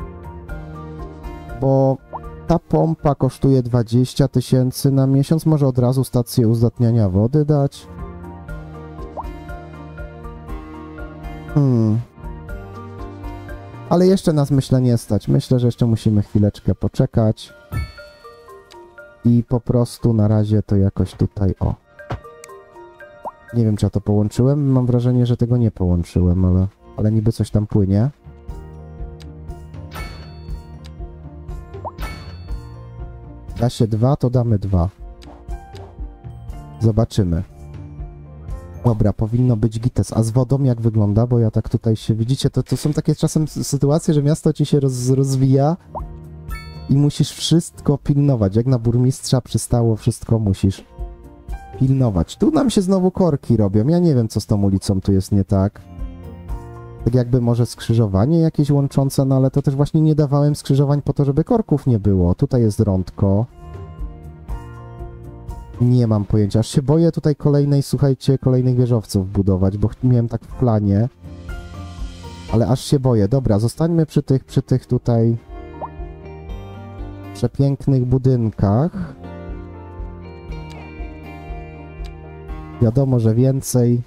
Bo ta pompa kosztuje 20 000 na miesiąc. Może od razu stację uzdatniania wody dać? Ale jeszcze nas, myślę, nie stać. Myślę, że jeszcze musimy chwileczkę poczekać. I po prostu na razie to jakoś tutaj, o. Nie wiem, czy ja to połączyłem. Mam wrażenie, że tego nie połączyłem, ale niby coś tam płynie. Da się 2, to damy 2. Zobaczymy. Dobra, powinno być gites. A z wodą jak wygląda? Bo ja tak tutaj się... Widzicie, to są takie czasem sytuacje, że miasto ci się rozwija i musisz wszystko pilnować. Jak na burmistrza przystało, wszystko musisz pilnować. Tu nam się znowu korki robią. Ja nie wiem, co z tą ulicą tu jest nie tak. Tak jakby może skrzyżowanie jakieś łączące, no ale to też właśnie nie dawałem skrzyżowań po to, żeby korków nie było. Tutaj jest rądko. Nie mam pojęcia. Aż się boję tutaj słuchajcie, kolejnych wieżowców budować, bo miałem tak w planie. Ale aż się boję. Dobra, zostańmy przy tych tutaj przepięknych budynkach. Wiadomo, że więcej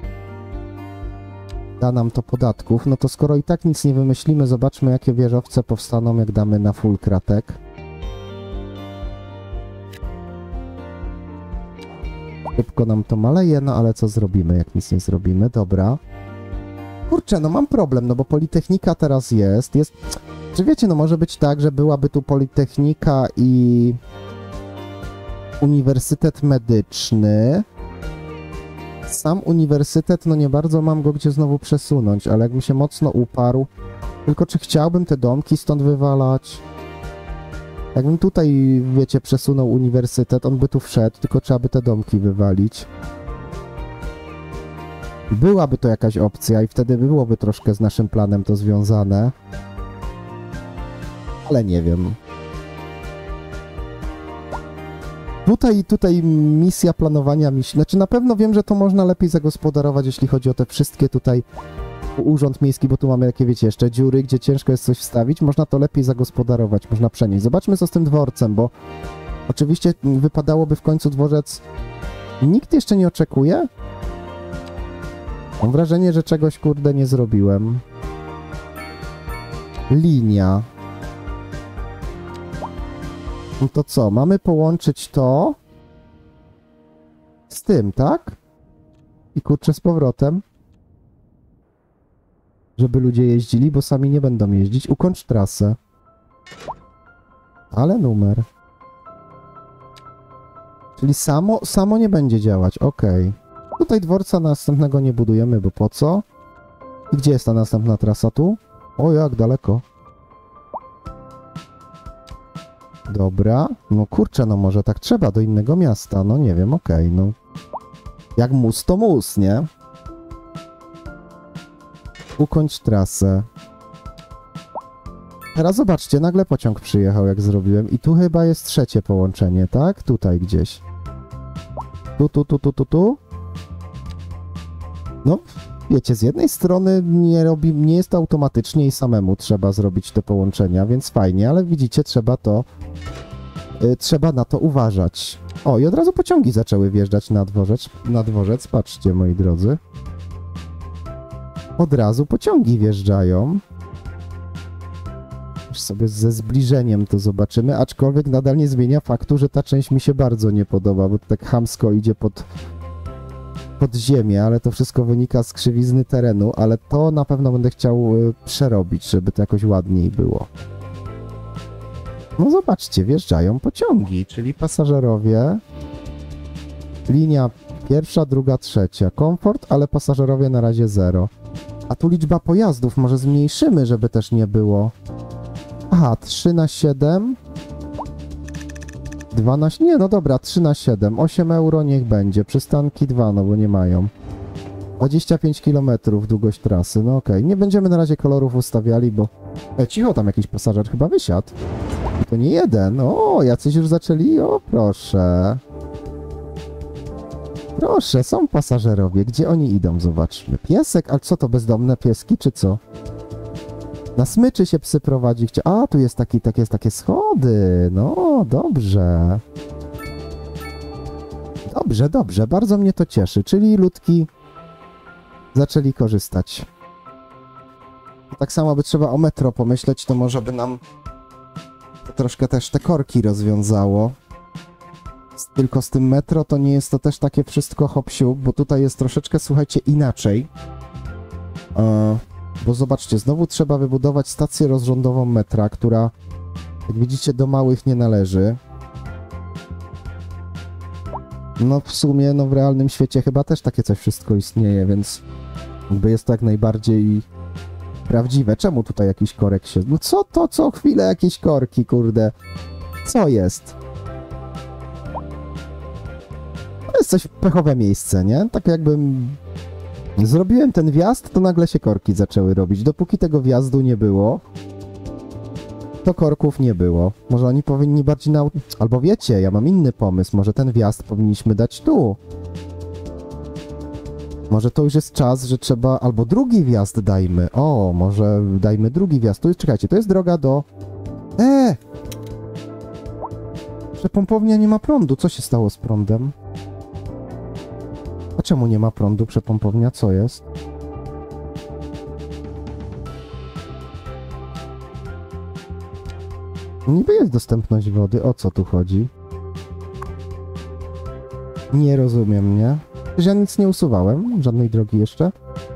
da nam to podatków. No to skoro i tak nic nie wymyślimy, zobaczmy, jakie wieżowce powstaną, jak damy na full kratek. Szybko nam to maleje, no ale co zrobimy, jak nic nie zrobimy? Dobra. Kurczę, no mam problem, no bo Politechnika teraz jest. Czy wiecie, no może być tak, że byłaby tu Politechnika i Uniwersytet Medyczny. Sam uniwersytet, no nie bardzo mam go gdzie znowu przesunąć, ale jakbym się mocno uparł... Tylko czy chciałbym te domki stąd wywalać? Jakbym tutaj, wiecie, przesunął uniwersytet, on by tu wszedł, tylko trzeba by te domki wywalić. Byłaby to jakaś opcja i wtedy byłoby troszkę z naszym planem to związane. Ale nie wiem. Tutaj misja planowania znaczy na pewno wiem, że to można lepiej zagospodarować, jeśli chodzi o te wszystkie tutaj urząd miejski, bo tu mamy takie, wiecie, jeszcze dziury, gdzie ciężko jest coś wstawić. Można to lepiej zagospodarować, można przenieść. Zobaczmy, co z tym dworcem, bo oczywiście wypadałoby w końcu dworzec... Nikt jeszcze nie oczekuje? Mam wrażenie, że czegoś, kurde, nie zrobiłem. Linia. No to co? Mamy połączyć to z tym, tak? I kurczę z powrotem. Żeby ludzie jeździli, bo sami nie będą jeździć. Ukończ trasę. Ale numer. Czyli samo nie będzie działać. Okej. Tutaj dworca następnego nie budujemy, bo po co? I gdzie jest ta następna trasa tu? O, jak daleko. Dobra. No kurczę, no może tak trzeba do innego miasta. No nie wiem, okej, no. Jak mus, to mus, nie? Ukończ trasę. Teraz zobaczcie, nagle pociąg przyjechał, jak zrobiłem. I tu chyba jest trzecie połączenie, tak? Tutaj gdzieś. Tu. No, wiecie, z jednej strony nie jest to automatycznie i samemu trzeba zrobić te połączenia, więc fajnie, ale widzicie, trzeba na to uważać. O, i od razu pociągi zaczęły wjeżdżać na dworzec, patrzcie, moi drodzy. Od razu pociągi wjeżdżają. Już sobie ze zbliżeniem to zobaczymy, aczkolwiek nadal nie zmienia faktu, że ta część mi się bardzo nie podoba, bo to tak chamsko idzie pod ziemię, ale to wszystko wynika z krzywizny terenu, ale to na pewno będę chciał przerobić, żeby to jakoś ładniej było. No zobaczcie, wjeżdżają pociągi, czyli pasażerowie. Linia pierwsza, druga, trzecia. Komfort, ale pasażerowie na razie 0. A tu liczba pojazdów może zmniejszymy, żeby też nie było. Aha, 3 na 7. 12, nie, no dobra, 3 na 7. 8 euro niech będzie. Przystanki 2, no bo nie mają. 25 km długość trasy, no okej. Nie będziemy na razie kolorów ustawiali, bo... cicho, tam jakiś pasażer chyba wysiadł. To nie jeden. O, jacyś już zaczęli. O, proszę. Proszę, są pasażerowie. Gdzie oni idą? Zobaczmy. Piesek? Ale co to, bezdomne pieski, czy co? Na smyczy się psy prowadzi. A, tu jest takie schody. No, dobrze. Dobrze, dobrze. Bardzo mnie to cieszy. Czyli ludki zaczęli korzystać. Tak samo by trzeba o metro pomyśleć, to może by nam to troszkę też te korki rozwiązało. Tylko z tym metro to nie jest to też takie wszystko hop-siup, bo tutaj jest troszeczkę, słuchajcie, inaczej. Bo zobaczcie, znowu trzeba wybudować stację rozrządową metra, która, jak widzicie, do małych nie należy. No w sumie, no w realnym świecie chyba też takie coś wszystko istnieje, więc jakby jest to jak najbardziej prawdziwe. Czemu tutaj jakiś korek się... No co to, co chwilę jakieś korki, kurde. Co jest? To jest coś pechowe miejsce, nie? Tak jakbym... Zrobiłem ten wjazd, to nagle się korki zaczęły robić. Dopóki tego wjazdu nie było, to korków nie było. Może oni powinni bardziej na... Albo wiecie, ja mam inny pomysł. Może ten wjazd powinniśmy dać tu. Może to już jest czas, że trzeba... Albo drugi wjazd dajmy. O, może dajmy drugi wjazd. Tu jest, czekajcie, to jest droga do... Przepompownia nie ma prądu. Co się stało z prądem? A czemu nie ma prądu przepompownia? Co jest? Niby jest dostępność wody. O co tu chodzi? Nie rozumiem, nie? Przecież ja nic nie usuwałem. Żadnej drogi jeszcze.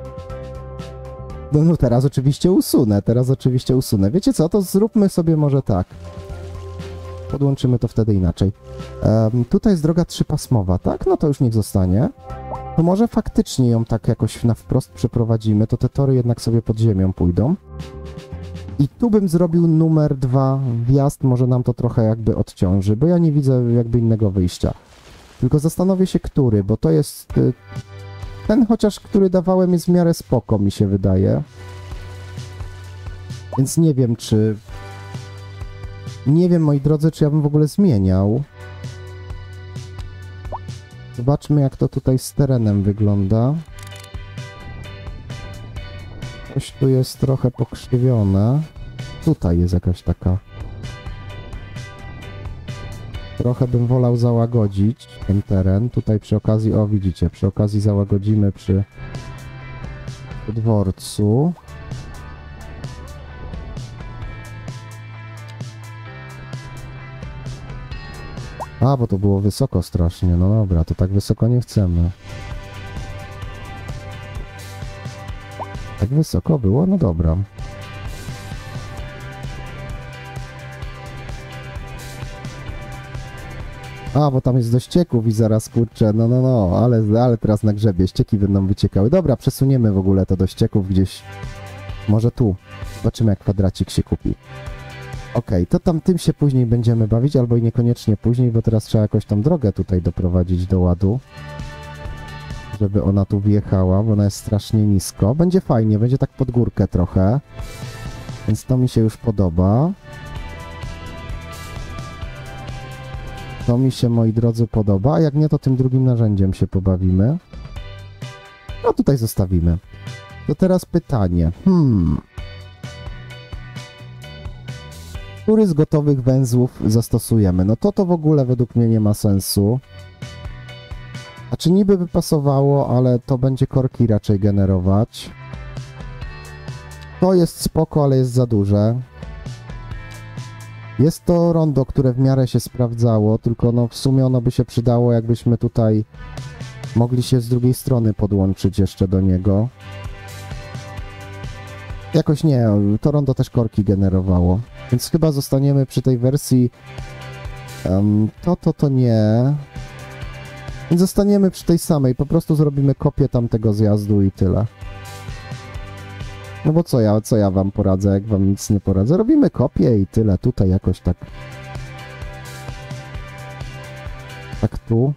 No teraz oczywiście usunę. Wiecie co? To zróbmy sobie może tak. Podłączymy to wtedy inaczej. Tutaj jest droga trzypasmowa, tak? No to już niech zostanie. To może faktycznie ją tak jakoś na wprost przeprowadzimy, to te tory jednak sobie pod ziemią pójdą. I tu bym zrobił numer 2 wjazd, może nam to trochę jakby odciąży, bo ja nie widzę jakby innego wyjścia. Tylko zastanowię się, który, bo to jest... Ten chociaż, który dawałem, jest w miarę spoko, mi się wydaje. Więc nie wiem, czy... Nie wiem, moi drodzy, czy ja bym w ogóle zmieniał. Zobaczmy, jak to tutaj z terenem wygląda. Coś tu jest trochę pokrzywione. Tutaj jest jakaś taka... Trochę bym wolał załagodzić ten teren. Tutaj przy okazji, o widzicie, przy okazji załagodzimy przy dworcu. A, bo to było wysoko strasznie. No dobra, to tak wysoko nie chcemy. Tak wysoko było? No dobra. A, bo tam jest do ścieków i zaraz, kurczę, no, ale teraz na grzebie ścieki będą wyciekały. Dobra, przesuniemy w ogóle to do ścieków gdzieś. Może tu. Zobaczymy, jak kwadracik się kupi. Okej, to tam tym się później będziemy bawić, albo i niekoniecznie później, bo teraz trzeba jakoś tą drogę tutaj doprowadzić do ładu. Żeby ona tu wjechała, bo ona jest strasznie nisko. Będzie fajnie, będzie tak pod górkę trochę. Więc to mi się już podoba. To mi się, moi drodzy, podoba. A jak nie, to tym drugim narzędziem się pobawimy. No tutaj zostawimy. To teraz pytanie. Który z gotowych węzłów zastosujemy? No to w ogóle według mnie nie ma sensu. A czy niby by pasowało, ale to będzie korki raczej generować. To jest spoko, ale jest za duże. Jest to rondo, które w miarę się sprawdzało, tylko no w sumie ono by się przydało, jakbyśmy tutaj mogli się z drugiej strony podłączyć jeszcze do niego. Jakoś nie, to rondo też korki generowało. Więc chyba zostaniemy przy tej wersji to nie. Więc zostaniemy przy tej samej, po prostu zrobimy kopię tamtego zjazdu i tyle. No bo co ja wam poradzę, jak wam nic nie poradzę? Robimy kopię i tyle, tutaj jakoś tak. Tak tu.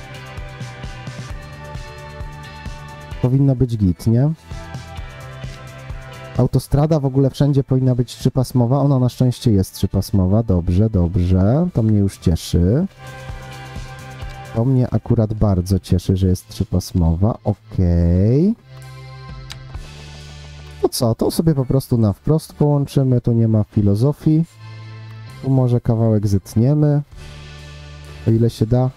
Powinno być git, nie? Autostrada w ogóle wszędzie powinna być trzypasmowa. Ona na szczęście jest trzypasmowa. Dobrze, dobrze. To mnie już cieszy. To mnie akurat bardzo cieszy, że jest trzypasmowa. Okej. To co? To sobie po prostu na wprost połączymy. Tu nie ma filozofii. Tu może kawałek zytniemy. O ile się da.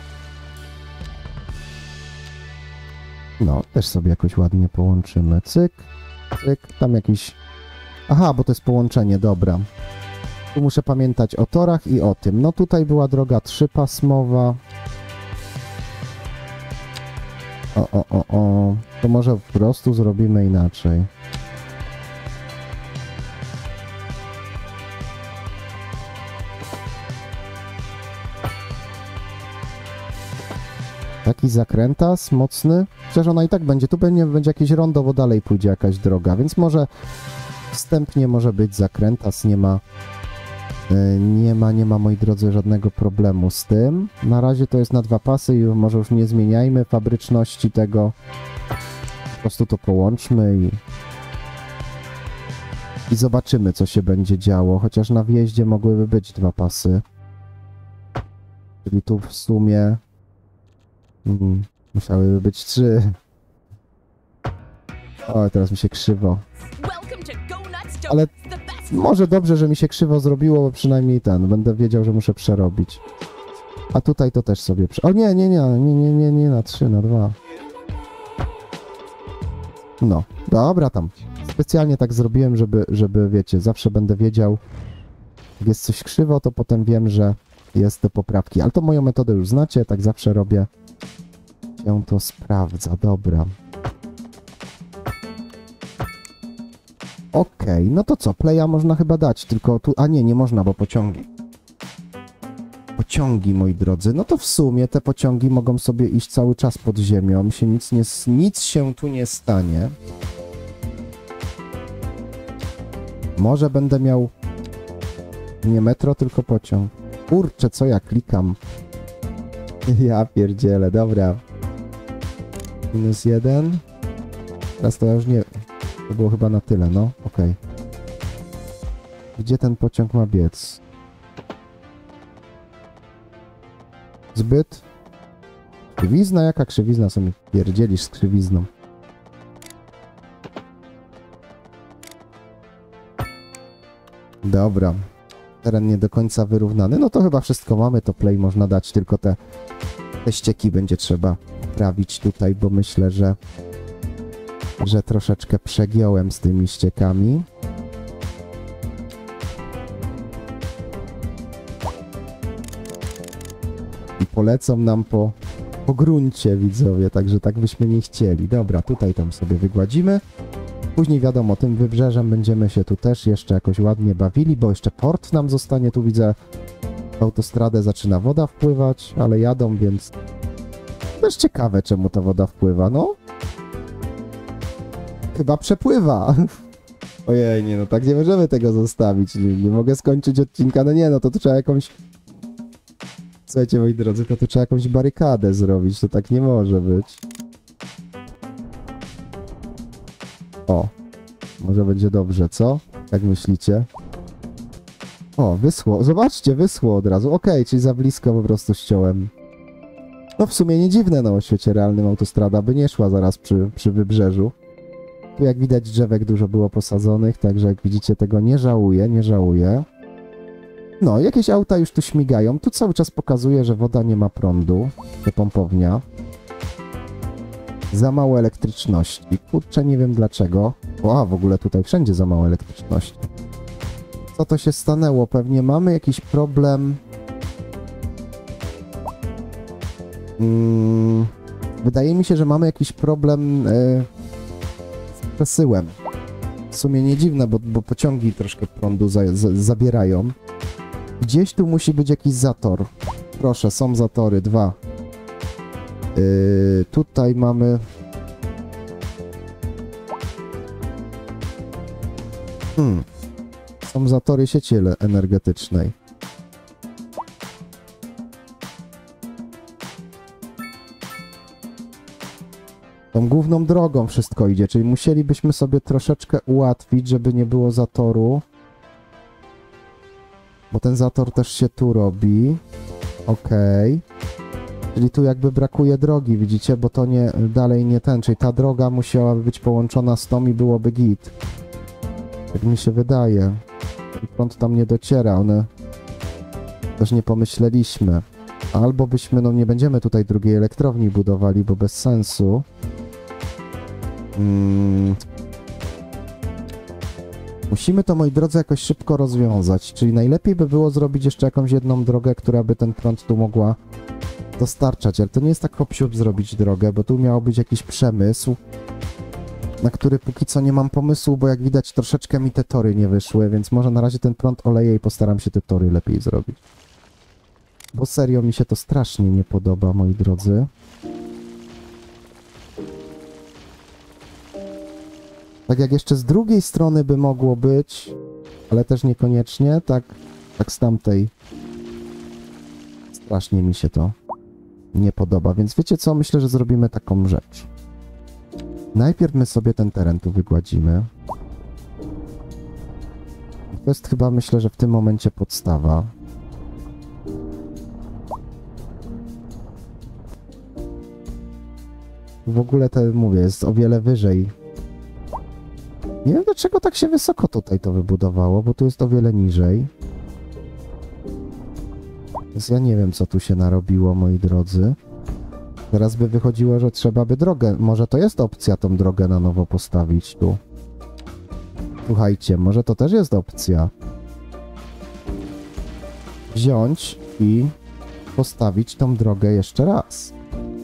No, też sobie jakoś ładnie połączymy. Cyk. Tam jakiś... Aha, bo to jest połączenie, dobra. Tu muszę pamiętać o torach i o tym. No tutaj była droga trzypasmowa. To może po prostu zrobimy inaczej. Taki zakrętas mocny. Przecież ona i tak będzie. Tu będzie jakieś rondo, bo dalej pójdzie jakaś droga, więc może wstępnie może być zakrętas. Nie ma, moi drodzy, żadnego problemu z tym. Na razie to jest na 2 pasy i może już nie zmieniajmy fabryczności tego. Po prostu to połączmy i zobaczymy, co się będzie działo. Chociaż na wjeździe mogłyby być 2 pasy. Czyli tu w sumie... musiałyby być 3. O, teraz mi się krzywo. Ale może dobrze, że mi się krzywo zrobiło, bo przynajmniej będę wiedział, że muszę przerobić. A tutaj to też sobie O nie, na 3, na 2. No, dobra tam. Specjalnie tak zrobiłem, żeby wiecie, zawsze będę wiedział, jak jest coś krzywo, to potem wiem, że jest do poprawki. Ale to moją metodę już znacie, tak zawsze robię. Ją to sprawdza, dobra. Okej, no to co, playa można chyba dać, tylko tu... A nie można, bo pociągi. Pociągi, moi drodzy. No to w sumie te pociągi mogą sobie iść cały czas pod ziemią. Nic się tu nie stanie. Może będę miał... Nie metro, tylko pociąg. Kurczę, co ja klikam? Ja pierdzielę, dobra. -1. Teraz to ja już nie... To było chyba na tyle, no. Okej. Gdzie ten pociąg ma biec? Zbyt. Krzywizna? Jaka krzywizna? Sobie pierdzielisz z krzywizną. Dobra. Teren nie do końca wyrównany. No to chyba wszystko mamy. To play można dać. Tylko te ścieki będzie trzeba poprawić tutaj, bo myślę, że troszeczkę przegiąłem z tymi ściekami. I polecą nam po gruncie, widzowie, także tak byśmy nie chcieli. Dobra, tutaj tam sobie wygładzimy. Później wiadomo, tym wybrzeżem będziemy się tu też jeszcze jakoś ładnie bawili, bo jeszcze port nam zostanie. Tu widzę, w autostradę zaczyna woda wpływać, ale jadą, więc też ciekawe, czemu ta woda wpływa, no. Chyba przepływa. Ojej, nie no, tak nie możemy tego zostawić. Nie mogę skończyć odcinka. No nie, no to tu trzeba jakąś... Słuchajcie, moi drodzy, to tu trzeba jakąś barykadę zrobić. To tak nie może być. O, może będzie dobrze, co? Jak myślicie? O, wyschło. Zobaczcie, wyschło od razu. Okej, czyli za blisko po prostu ściąłem. No w sumie nie dziwne, no o świecie realnym autostrada by nie szła zaraz przy wybrzeżu. Tu jak widać drzewek dużo było posadzonych, także jak widzicie tego nie żałuję, nie żałuję. No, jakieś auta już tu śmigają. Tu cały czas pokazuje, że woda nie ma prądu. To pompownia. Za mało elektryczności. Kurczę, nie wiem dlaczego. O, w ogóle tutaj wszędzie za mało elektryczności. Co to się stanęło? Pewnie mamy jakiś problem. Wydaje mi się, że mamy jakiś problem z przesyłem. W sumie nie dziwne, bo pociągi troszkę prądu zabierają. Gdzieś tu musi być jakiś zator. Proszę, są zatory, 2. Tutaj mamy... Są zatory sieci energetycznej. Tą główną drogą wszystko idzie, czyli musielibyśmy sobie troszeczkę ułatwić, żeby nie było zatoru. Bo ten zator też się tu robi. Okej. Czyli tu jakby brakuje drogi, widzicie? Bo to nie, dalej nie ten, czyli ta droga musiałaby być połączona z tą i byłoby git. Tak mi się wydaje. I prąd tam nie dociera, one... Też nie pomyśleliśmy. Albo byśmy, no nie będziemy tutaj drugiej elektrowni budowali, bo bez sensu. Musimy to, moi drodzy, jakoś szybko rozwiązać. Czyli najlepiej by było zrobić jeszcze jakąś jedną drogę, która by ten prąd tu mogła dostarczać. Ale to nie jest tak hop-siup zrobić drogę, bo tu miał być jakiś przemysł, na który póki co nie mam pomysłu, bo jak widać troszeczkę mi te tory nie wyszły, więc może na razie ten prąd oleję i postaram się te tory lepiej zrobić. Bo serio mi się to strasznie nie podoba, moi drodzy. Tak jak jeszcze z drugiej strony by mogło być, ale też niekoniecznie, tak z tamtej. Strasznie mi się to nie podoba, więc wiecie co? Myślę, że zrobimy taką rzecz. Najpierw my sobie ten teren tu wygładzimy. To jest chyba, myślę, że w tym momencie podstawa. W ogóle to, mówię, jest o wiele wyżej. Nie wiem, dlaczego tak się wysoko tutaj to wybudowało, bo tu jest o wiele niżej. Więc ja nie wiem, co tu się narobiło, moi drodzy. Teraz by wychodziło, że trzeba by drogę... Może to jest opcja tą drogę na nowo postawić tu. Słuchajcie, może to też jest opcja. Wziąć i postawić tą drogę jeszcze raz.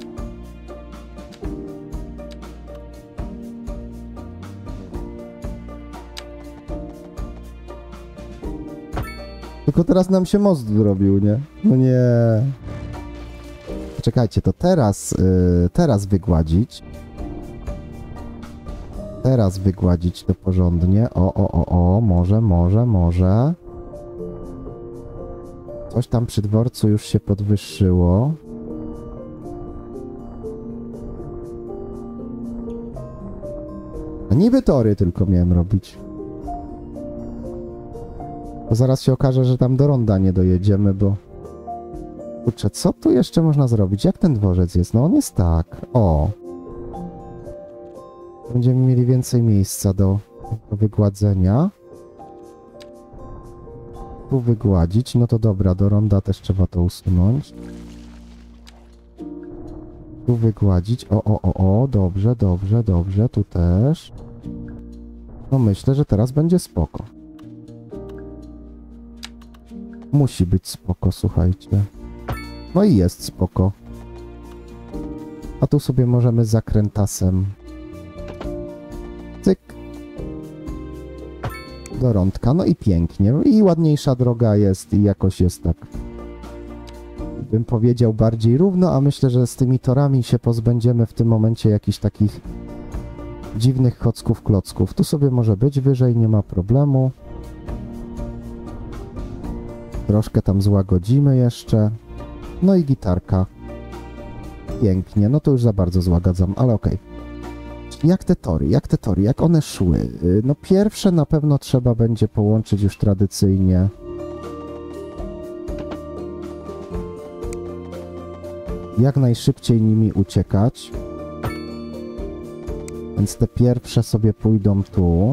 Tylko teraz nam się most zrobił, nie? No nie. Czekajcie, to teraz wygładzić. Teraz wygładzić to porządnie. Może. Coś tam przy dworcu już się podwyższyło. A niby tory tylko miałem robić. Bo zaraz się okaże, że tam do ronda nie dojedziemy, bo... Kurczę, co tu jeszcze można zrobić? Jak ten dworzec jest? No on jest tak. O! Będziemy mieli więcej miejsca do wygładzenia. Tu wygładzić. No to dobra, do ronda też trzeba to usunąć. Tu wygładzić. Dobrze. Tu też. No myślę, że teraz będzie spoko. Musi być spoko, słuchajcie. No i jest spoko. A tu sobie możemy zakrętasem. Cyk. Do rądka. No i pięknie. I ładniejsza droga jest i jakoś jest tak, bym powiedział, bardziej równo, a myślę, że z tymi torami się pozbędziemy w tym momencie jakichś takich dziwnych chocków, klocków. Tu sobie może być wyżej, nie ma problemu. Troszkę tam złagodzimy jeszcze. No i gitarka. Pięknie. No to już za bardzo złagadzam, ale okej. Jak te tory, jak one szły? No pierwsze na pewno trzeba będzie połączyć już tradycyjnie jak najszybciej nimi uciekać. Więc te pierwsze sobie pójdą tu.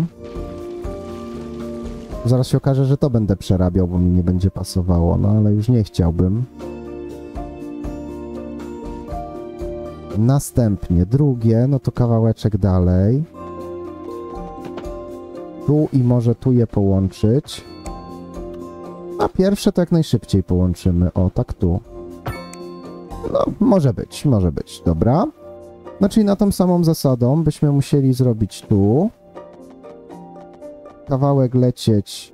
Zaraz się okaże, że to będę przerabiał, bo mi nie będzie pasowało, no ale już nie chciałbym. Następnie drugie, no to kawałeczek dalej. Tu i może tu je połączyć. A pierwsze to jak najszybciej połączymy. O, tak tu. No, może być, dobra. No, czyli na tą samą zasadą byśmy musieli zrobić tu. Kawałek lecieć.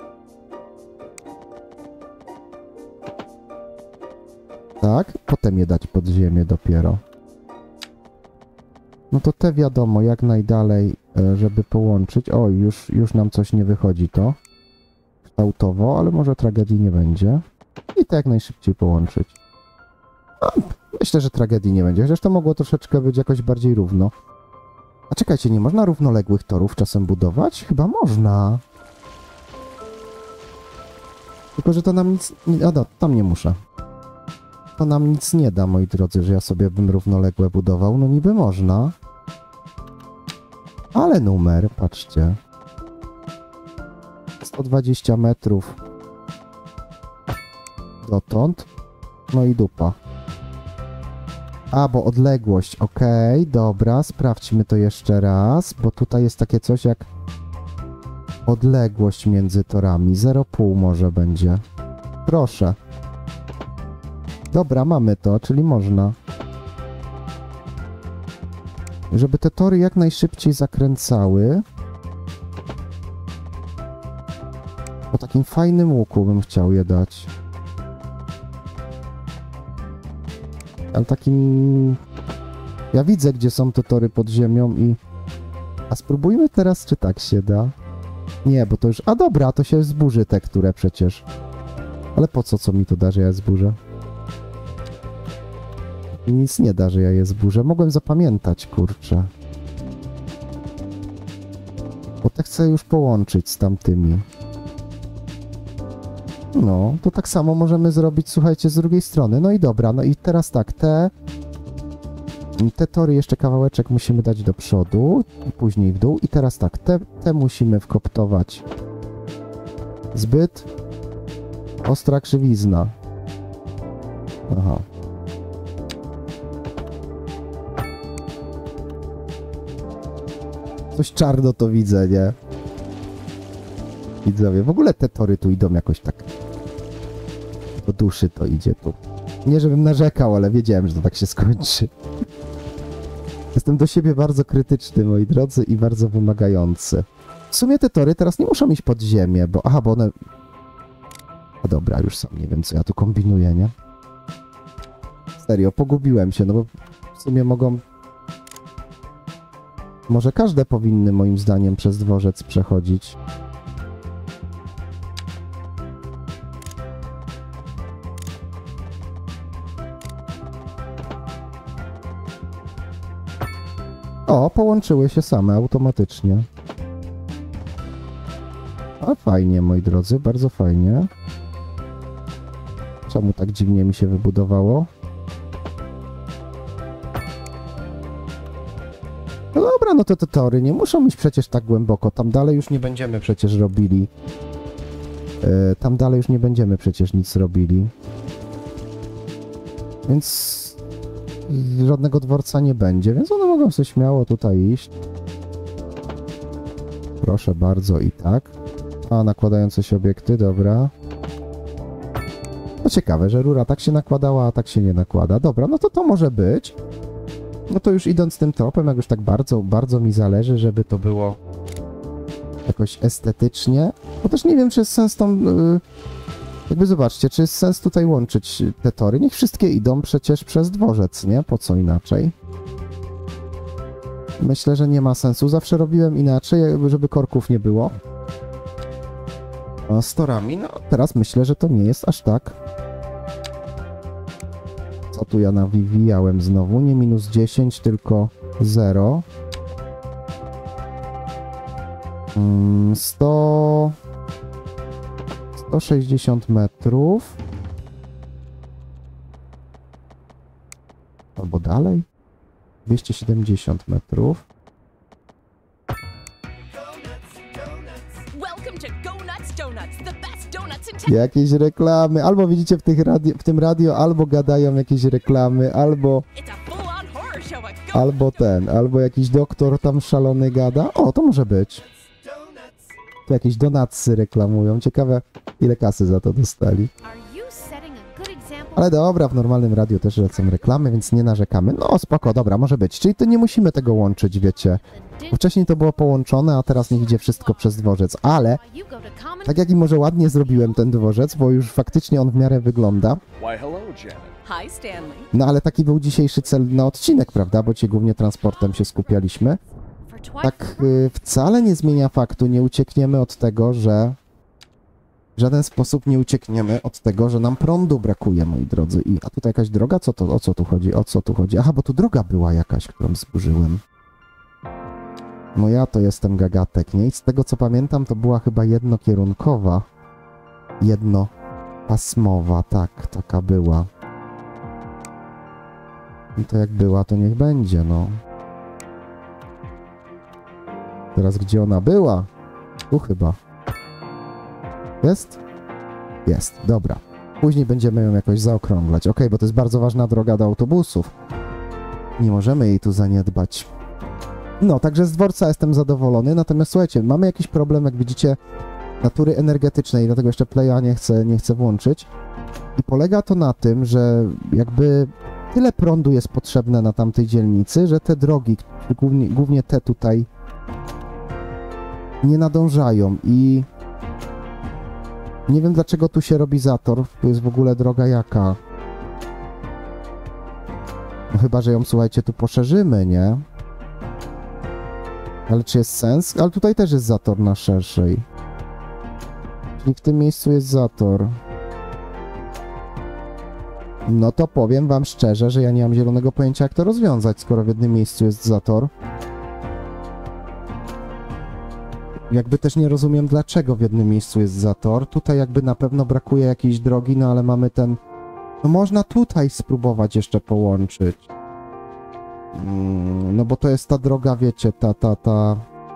Tak, potem je dać pod ziemię dopiero. No to te wiadomo, jak najdalej, żeby połączyć. Oj, już nam coś nie wychodzi to. Kształtowo, ale może tragedii nie będzie. I to jak najszybciej połączyć. No, myślę, że tragedii nie będzie. Chociaż to mogło troszeczkę być jakoś bardziej równo. A czekajcie, nie można równoległych torów czasem budować? Chyba można. Tylko, że to nam nic... no, tam nie muszę. To nam nic nie da, moi drodzy, że ja sobie bym równoległe budował. No niby można. Ale numer, patrzcie. 120 metrów dotąd. No i dupa. A, bo odległość. Okej, dobra, sprawdźmy to jeszcze raz, bo tutaj jest takie coś jak odległość między torami. 0,5 może będzie. Proszę. Dobra, mamy to, czyli można. Żeby te tory jak najszybciej zakręcały. Po takim fajnym łuku bym chciał je dać. Ale takim... Ja widzę, gdzie są te tory pod ziemią i... A spróbujmy teraz, czy tak się da. Nie, bo to już... A dobra, to się zburzy te, które przecież... Ale po co mi to da, że ja je zburzę? I nic nie da, że ja je zburzę. Mogłem zapamiętać, kurczę. Bo te chcę już połączyć z tamtymi. No, to tak samo możemy zrobić, słuchajcie, z drugiej strony. No i dobra, no i teraz tak, te tory jeszcze kawałeczek musimy dać do przodu i później w dół. I teraz tak, te musimy wkoptować. Zbyt ostra krzywizna. Aha. Coś czarno to widzę, nie? Widzowie, w ogóle te tory tu idą jakoś tak... Do duszy to idzie tu. Nie, żebym narzekał, ale wiedziałem, że to tak się skończy. Jestem do siebie bardzo krytyczny, moi drodzy, i bardzo wymagający. W sumie te tory teraz nie muszą iść pod ziemię, bo... Aha, bo one... No dobra, już sam nie wiem, co ja tu kombinuję, nie? Serio, pogubiłem się, no bo w sumie mogą... Może każde powinny, moim zdaniem, przez dworzec przechodzić. O, połączyły się same automatycznie. A fajnie, moi drodzy, bardzo fajnie. Czemu tak dziwnie mi się wybudowało? No dobra, no to te tory nie muszą iść przecież tak głęboko. Tam dalej już nie będziemy przecież robili. Tam dalej już nie będziemy przecież nic robili. Więc żadnego dworca nie będzie, więc one mogą sobie śmiało tutaj iść. Proszę bardzo, i tak. A, nakładające się obiekty, dobra. No ciekawe, że rura tak się nakładała, a tak się nie nakłada. Dobra, no to może być. No to już idąc tym tropem, jak już tak bardzo, bardzo mi zależy, żeby to było jakoś estetycznie. Bo też nie wiem, czy jest sens tą... Jakby zobaczcie, czy jest sens tutaj łączyć te tory. Niech wszystkie idą przecież przez dworzec, nie? Po co inaczej? Myślę, że nie ma sensu. Zawsze robiłem inaczej, żeby korków nie było. A z torami, no teraz myślę, że to nie jest aż tak. Co tu ja nawijałem znowu? Nie minus 10, tylko 0. 160 metrów. albo dalej. 270 metrów. Jakieś reklamy, albo widzicie w tym radio, albo gadają jakieś reklamy, albo albo jakiś doktor tam szalony gada. O, to może być. Tu jakieś donatsy reklamują. Ciekawe, ile kasy za to dostali. Ale dobra, w normalnym radiu też lecą reklamy, więc nie narzekamy. No spoko, dobra, może być. Czyli to nie musimy tego łączyć, wiecie. Bo wcześniej to było połączone, a teraz niech idzie wszystko przez dworzec. Ale, tak jak i może ładnie zrobiłem ten dworzec, bo już faktycznie on w miarę wygląda. No ale taki był dzisiejszy cel na odcinek, prawda? Bo ci głównie transportem się skupialiśmy. Tak wcale nie zmienia faktu, nie uciekniemy od tego, że... W żaden sposób nie uciekniemy od tego, że nam prądu brakuje, moi drodzy. A tutaj jakaś droga? O co tu chodzi? O co tu chodzi? Aha, bo tu droga była jakaś, którą zburzyłem. No ja to jestem gagatek, nie? I z tego co pamiętam, to była chyba jednokierunkowa. Jednopasmowa, tak, taka była. I to jak była, to niech będzie, no. Teraz gdzie ona była? Tu chyba. Jest? Jest, dobra. Później będziemy ją jakoś zaokrąglać. Okej, bo to jest bardzo ważna droga do autobusów. Nie możemy jej tu zaniedbać. No, także z dworca jestem zadowolony, natomiast słuchajcie, mamy jakiś problem, jak widzicie, natury energetycznej, dlatego jeszcze playa nie chcę włączyć. I polega to na tym, że jakby tyle prądu jest potrzebne na tamtej dzielnicy, że te drogi, głównie te tutaj, nie nadążają i nie wiem dlaczego tu się robi zator, tu jest w ogóle droga jaka. No chyba, że ją, słuchajcie, tu poszerzymy, nie? Ale czy jest sens? Ale tutaj też jest zator na szerszej. Czyli w tym miejscu jest zator. No to powiem wam szczerze, że ja nie mam zielonego pojęcia, jak to rozwiązać, skoro w jednym miejscu jest zator. Jakby też nie rozumiem, dlaczego w jednym miejscu jest zator. Tutaj jakby na pewno brakuje jakiejś drogi, no ale mamy ten... No można tutaj spróbować jeszcze połączyć. No bo to jest ta droga, wiecie, ta... Ta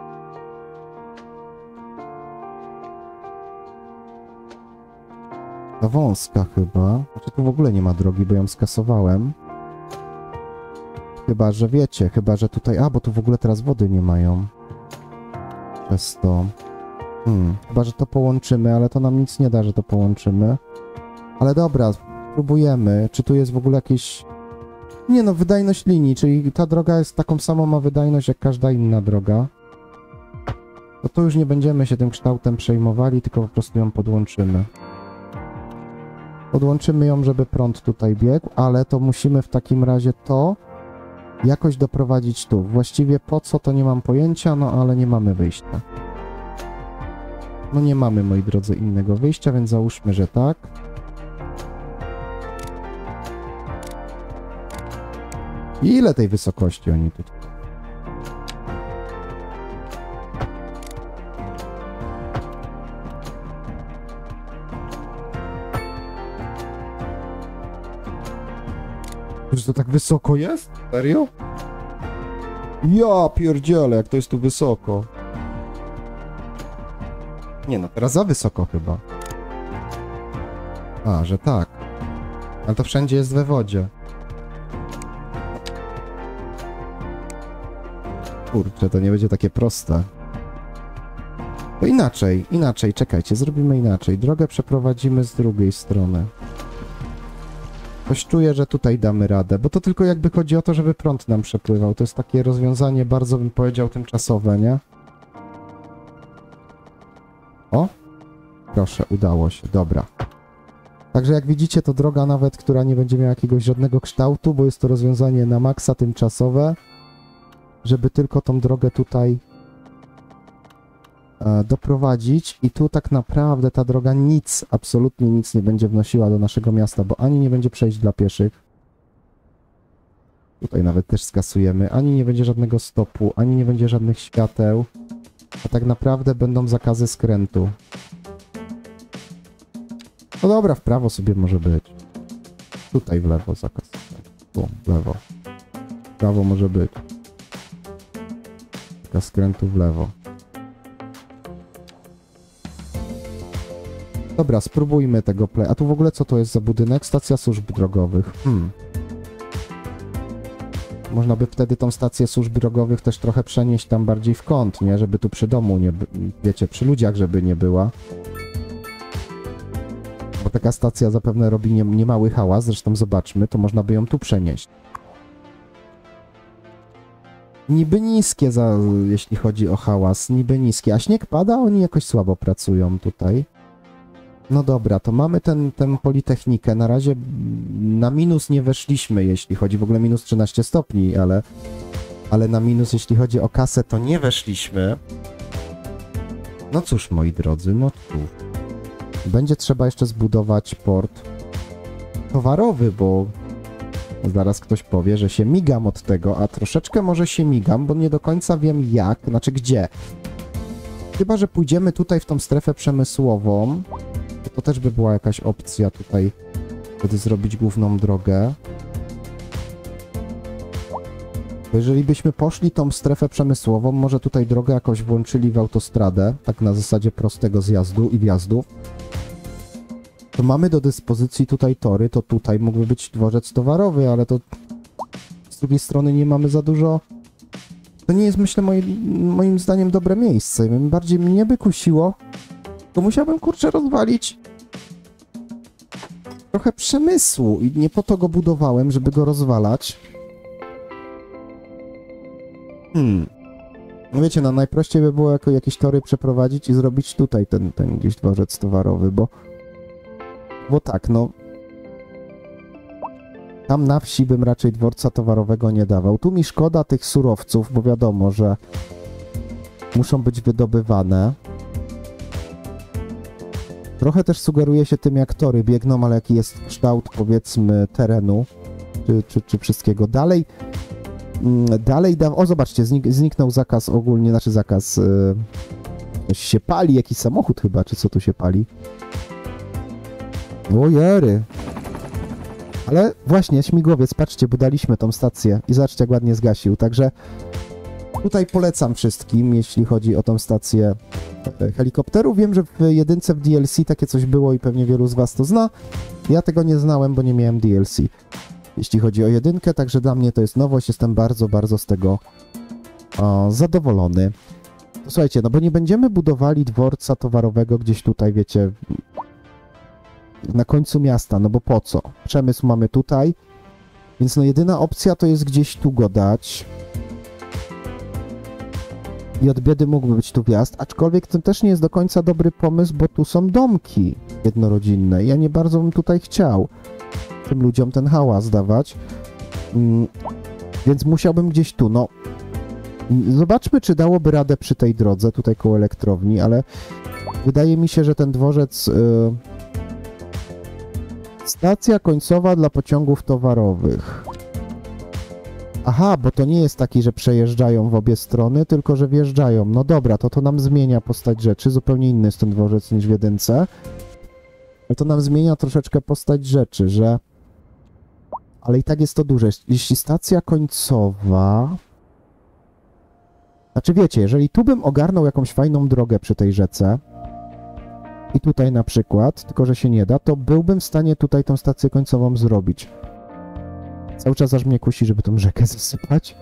wąska chyba. Znaczy tu w ogóle nie ma drogi, bo ją skasowałem. Chyba, że wiecie, chyba, że tutaj... A, bo tu w ogóle teraz wody nie mają. Przez to. Chyba, że to połączymy, ale to nam nic nie da, że to połączymy. Ale dobra, spróbujemy. Czy tu jest w ogóle jakieś... Nie no, wydajność linii, czyli ta droga jest taką samą ma wydajność jak każda inna droga. To już nie będziemy się tym kształtem przejmowali, tylko po prostu ją podłączymy. Podłączymy ją, żeby prąd tutaj biegł, ale to musimy w takim razie to jakoś doprowadzić tu. Właściwie po co, to nie mam pojęcia, no ale nie mamy wyjścia. No nie mamy, moi drodzy, innego wyjścia, więc załóżmy, że tak. I ile tej wysokości oni tutaj? Że to tak wysoko jest? Serio? Ja pierdzielę, jak to jest tu wysoko. Nie no, teraz za wysoko chyba. A, że tak. Ale to wszędzie jest we wodzie. Kurczę, to nie będzie takie proste. To inaczej, czekajcie, zrobimy inaczej. Drogę przeprowadzimy z drugiej strony. Coś czuję, że tutaj damy radę, bo to tylko jakby chodzi o to, żeby prąd nam przepływał. To jest takie rozwiązanie bardzo, bym powiedział, tymczasowe, nie? O! Proszę, udało się, dobra. Także jak widzicie, to droga nawet, która nie będzie miała jakiegoś żadnego kształtu, bo jest to rozwiązanie na maksa tymczasowe, żeby tylko tą drogę tutaj doprowadzić i tu tak naprawdę ta droga nic, absolutnie nic nie będzie wnosiła do naszego miasta, bo ani nie będzie przejść dla pieszych, tutaj nawet też skasujemy, ani nie będzie żadnego stopu, ani nie będzie żadnych świateł, a tak naprawdę będą zakazy skrętu. No dobra, w prawo sobie może być. Tutaj w lewo zakaz. Tu, w lewo. prawo może być. Taka skrętu w lewo. Dobra, spróbujmy tego play. A tu w ogóle co to jest za budynek? Stacja służb drogowych. Można by wtedy tą stację służb drogowych też trochę przenieść tam bardziej w kąt, nie? Żeby tu przy domu nie... Wiecie, przy ludziach żeby nie była. Bo taka stacja zapewne robi niemały hałas, zresztą zobaczmy, to można by ją tu przenieść. Niby niskie, jeśli chodzi o hałas, niby niskie. A śnieg pada, oni jakoś słabo pracują tutaj. No dobra, to mamy tę Politechnikę. Na razie na minus nie weszliśmy, jeśli chodzi w ogóle minus 13 stopni, ale na minus, jeśli chodzi o kasę, to nie weszliśmy. No cóż, moi drodzy, no tu. Będzie trzeba jeszcze zbudować port towarowy, bo zaraz ktoś powie, że się migam od tego, a troszeczkę może się migam, bo nie do końca wiem jak, znaczy gdzie. Chyba że pójdziemy tutaj w tą strefę przemysłową, to też by była jakaś opcja tutaj, wtedy zrobić główną drogę. Bo jeżeli byśmy poszli tą strefę przemysłową, może tutaj drogę jakoś włączyli w autostradę, tak na zasadzie prostego zjazdu i wjazdów, to mamy do dyspozycji tutaj tory, to tutaj mógłby być dworzec towarowy, ale to z drugiej strony nie mamy za dużo. To nie jest, myślę, moim zdaniem dobre miejsce. Bardziej mnie by kusiło, to musiałbym, kurczę, rozwalić trochę przemysłu i nie po to go budowałem, żeby go rozwalać. No wiecie, no najprościej by było jakieś tory przeprowadzić i zrobić tutaj ten gdzieś dworzec towarowy, bo tak, no tam na wsi bym raczej dworca towarowego nie dawał. Tu mi szkoda tych surowców, bo wiadomo, że muszą być wydobywane. Trochę też sugeruje się tym, jak tory biegną, ale jaki jest kształt, powiedzmy, terenu czy wszystkiego. Dalej o, zobaczcie, zniknął zakaz ogólnie, znaczy zakaz, coś się pali, jakiś samochód chyba, czy co tu się pali? Ojery! Ale właśnie, śmigłowiec, patrzcie, budaliśmy tą stację i zobaczcie, jak ładnie zgasił, także tutaj polecam wszystkim, jeśli chodzi o tą stację helikopterów. Wiem, że w jedynce w DLC takie coś było i pewnie wielu z was to zna. Ja tego nie znałem, bo nie miałem DLC, jeśli chodzi o jedynkę, także dla mnie to jest nowość, jestem bardzo, bardzo z tego zadowolony. To słuchajcie, no bo nie będziemy budowali dworca towarowego gdzieś tutaj, wiecie, na końcu miasta, no bo po co? Przemysł mamy tutaj, więc no jedyna opcja to jest gdzieś tu go dać. I od biedy mógłby być tu wjazd, aczkolwiek to też nie jest do końca dobry pomysł, bo tu są domki jednorodzinne. Ja nie bardzo bym tutaj chciał tym ludziom ten hałas dawać, więc musiałbym gdzieś tu, no zobaczmy, czy dałoby radę przy tej drodze, tutaj koło elektrowni, ale wydaje mi się, że ten dworzec... Stacja końcowa dla pociągów towarowych. Aha, bo to nie jest taki, że przejeżdżają w obie strony, tylko że wjeżdżają. No dobra, to nam zmienia postać rzeczy. Zupełnie inny jest ten dworzec niż w jedynce. Ale to nam zmienia troszeczkę postać rzeczy, że... Ale i tak jest to duże. Jeśli stacja końcowa... Znaczy wiecie, jeżeli tu bym ogarnął jakąś fajną drogę przy tej rzece, i tutaj na przykład, tylko że się nie da, to byłbym w stanie tutaj tą stację końcową zrobić. Cały czas aż mnie kusi, żeby tą rzekę zasypać.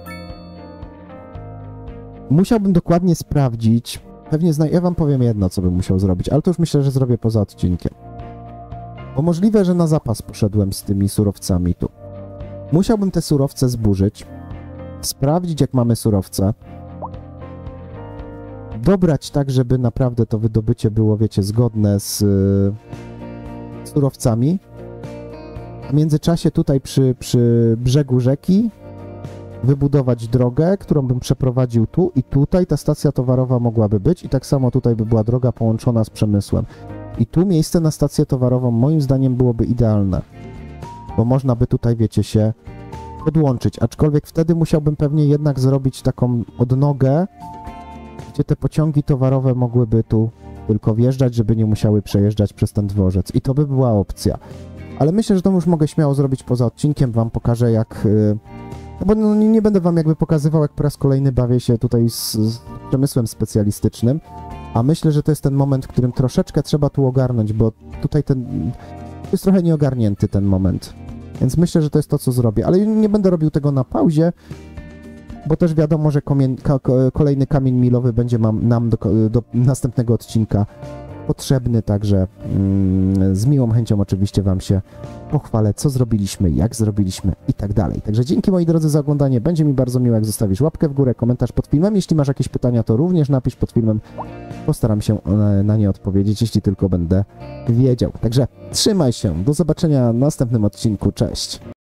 Musiałbym dokładnie sprawdzić. Pewnie ja wam powiem jedno, co bym musiał zrobić, ale to już myślę, że zrobię poza odcinkiem. Bo możliwe, że na zapas poszedłem z tymi surowcami tu. Musiałbym te surowce zburzyć, sprawdzić, jak mamy surowce, dobrać tak, żeby naprawdę to wydobycie było, wiecie, zgodne z surowcami. A w międzyczasie tutaj przy brzegu rzeki wybudować drogę, którą bym przeprowadził tu i tutaj ta stacja towarowa mogłaby być i tak samo tutaj by była droga połączona z przemysłem. I tu miejsce na stację towarową moim zdaniem byłoby idealne, bo można by tutaj, wiecie, się podłączyć, aczkolwiek wtedy musiałbym pewnie jednak zrobić taką odnogę, gdzie te pociągi towarowe mogłyby tu tylko wjeżdżać, żeby nie musiały przejeżdżać przez ten dworzec. I to by była opcja. Ale myślę, że to już mogę śmiało zrobić poza odcinkiem. Wam pokażę, No bo no, nie będę wam jakby pokazywał, jak po raz kolejny bawię się tutaj z przemysłem specjalistycznym, a myślę, że to jest ten moment, w którym troszeczkę trzeba tu ogarnąć, bo tutaj to jest trochę nieogarnięty ten moment. Więc myślę, że to jest to, co zrobię, ale nie będę robił tego na pauzie, bo też wiadomo, że kolejny kamień milowy będzie nam do następnego odcinka potrzebny, także z miłą chęcią oczywiście wam się pochwalę, co zrobiliśmy, jak zrobiliśmy i tak dalej. Także dzięki, moi drodzy, za oglądanie. Będzie mi bardzo miło, jak zostawisz łapkę w górę, komentarz pod filmem. Jeśli masz jakieś pytania, to również napisz pod filmem. Postaram się na nie odpowiedzieć, jeśli tylko będę wiedział. Także trzymaj się. Do zobaczenia w następnym odcinku. Cześć.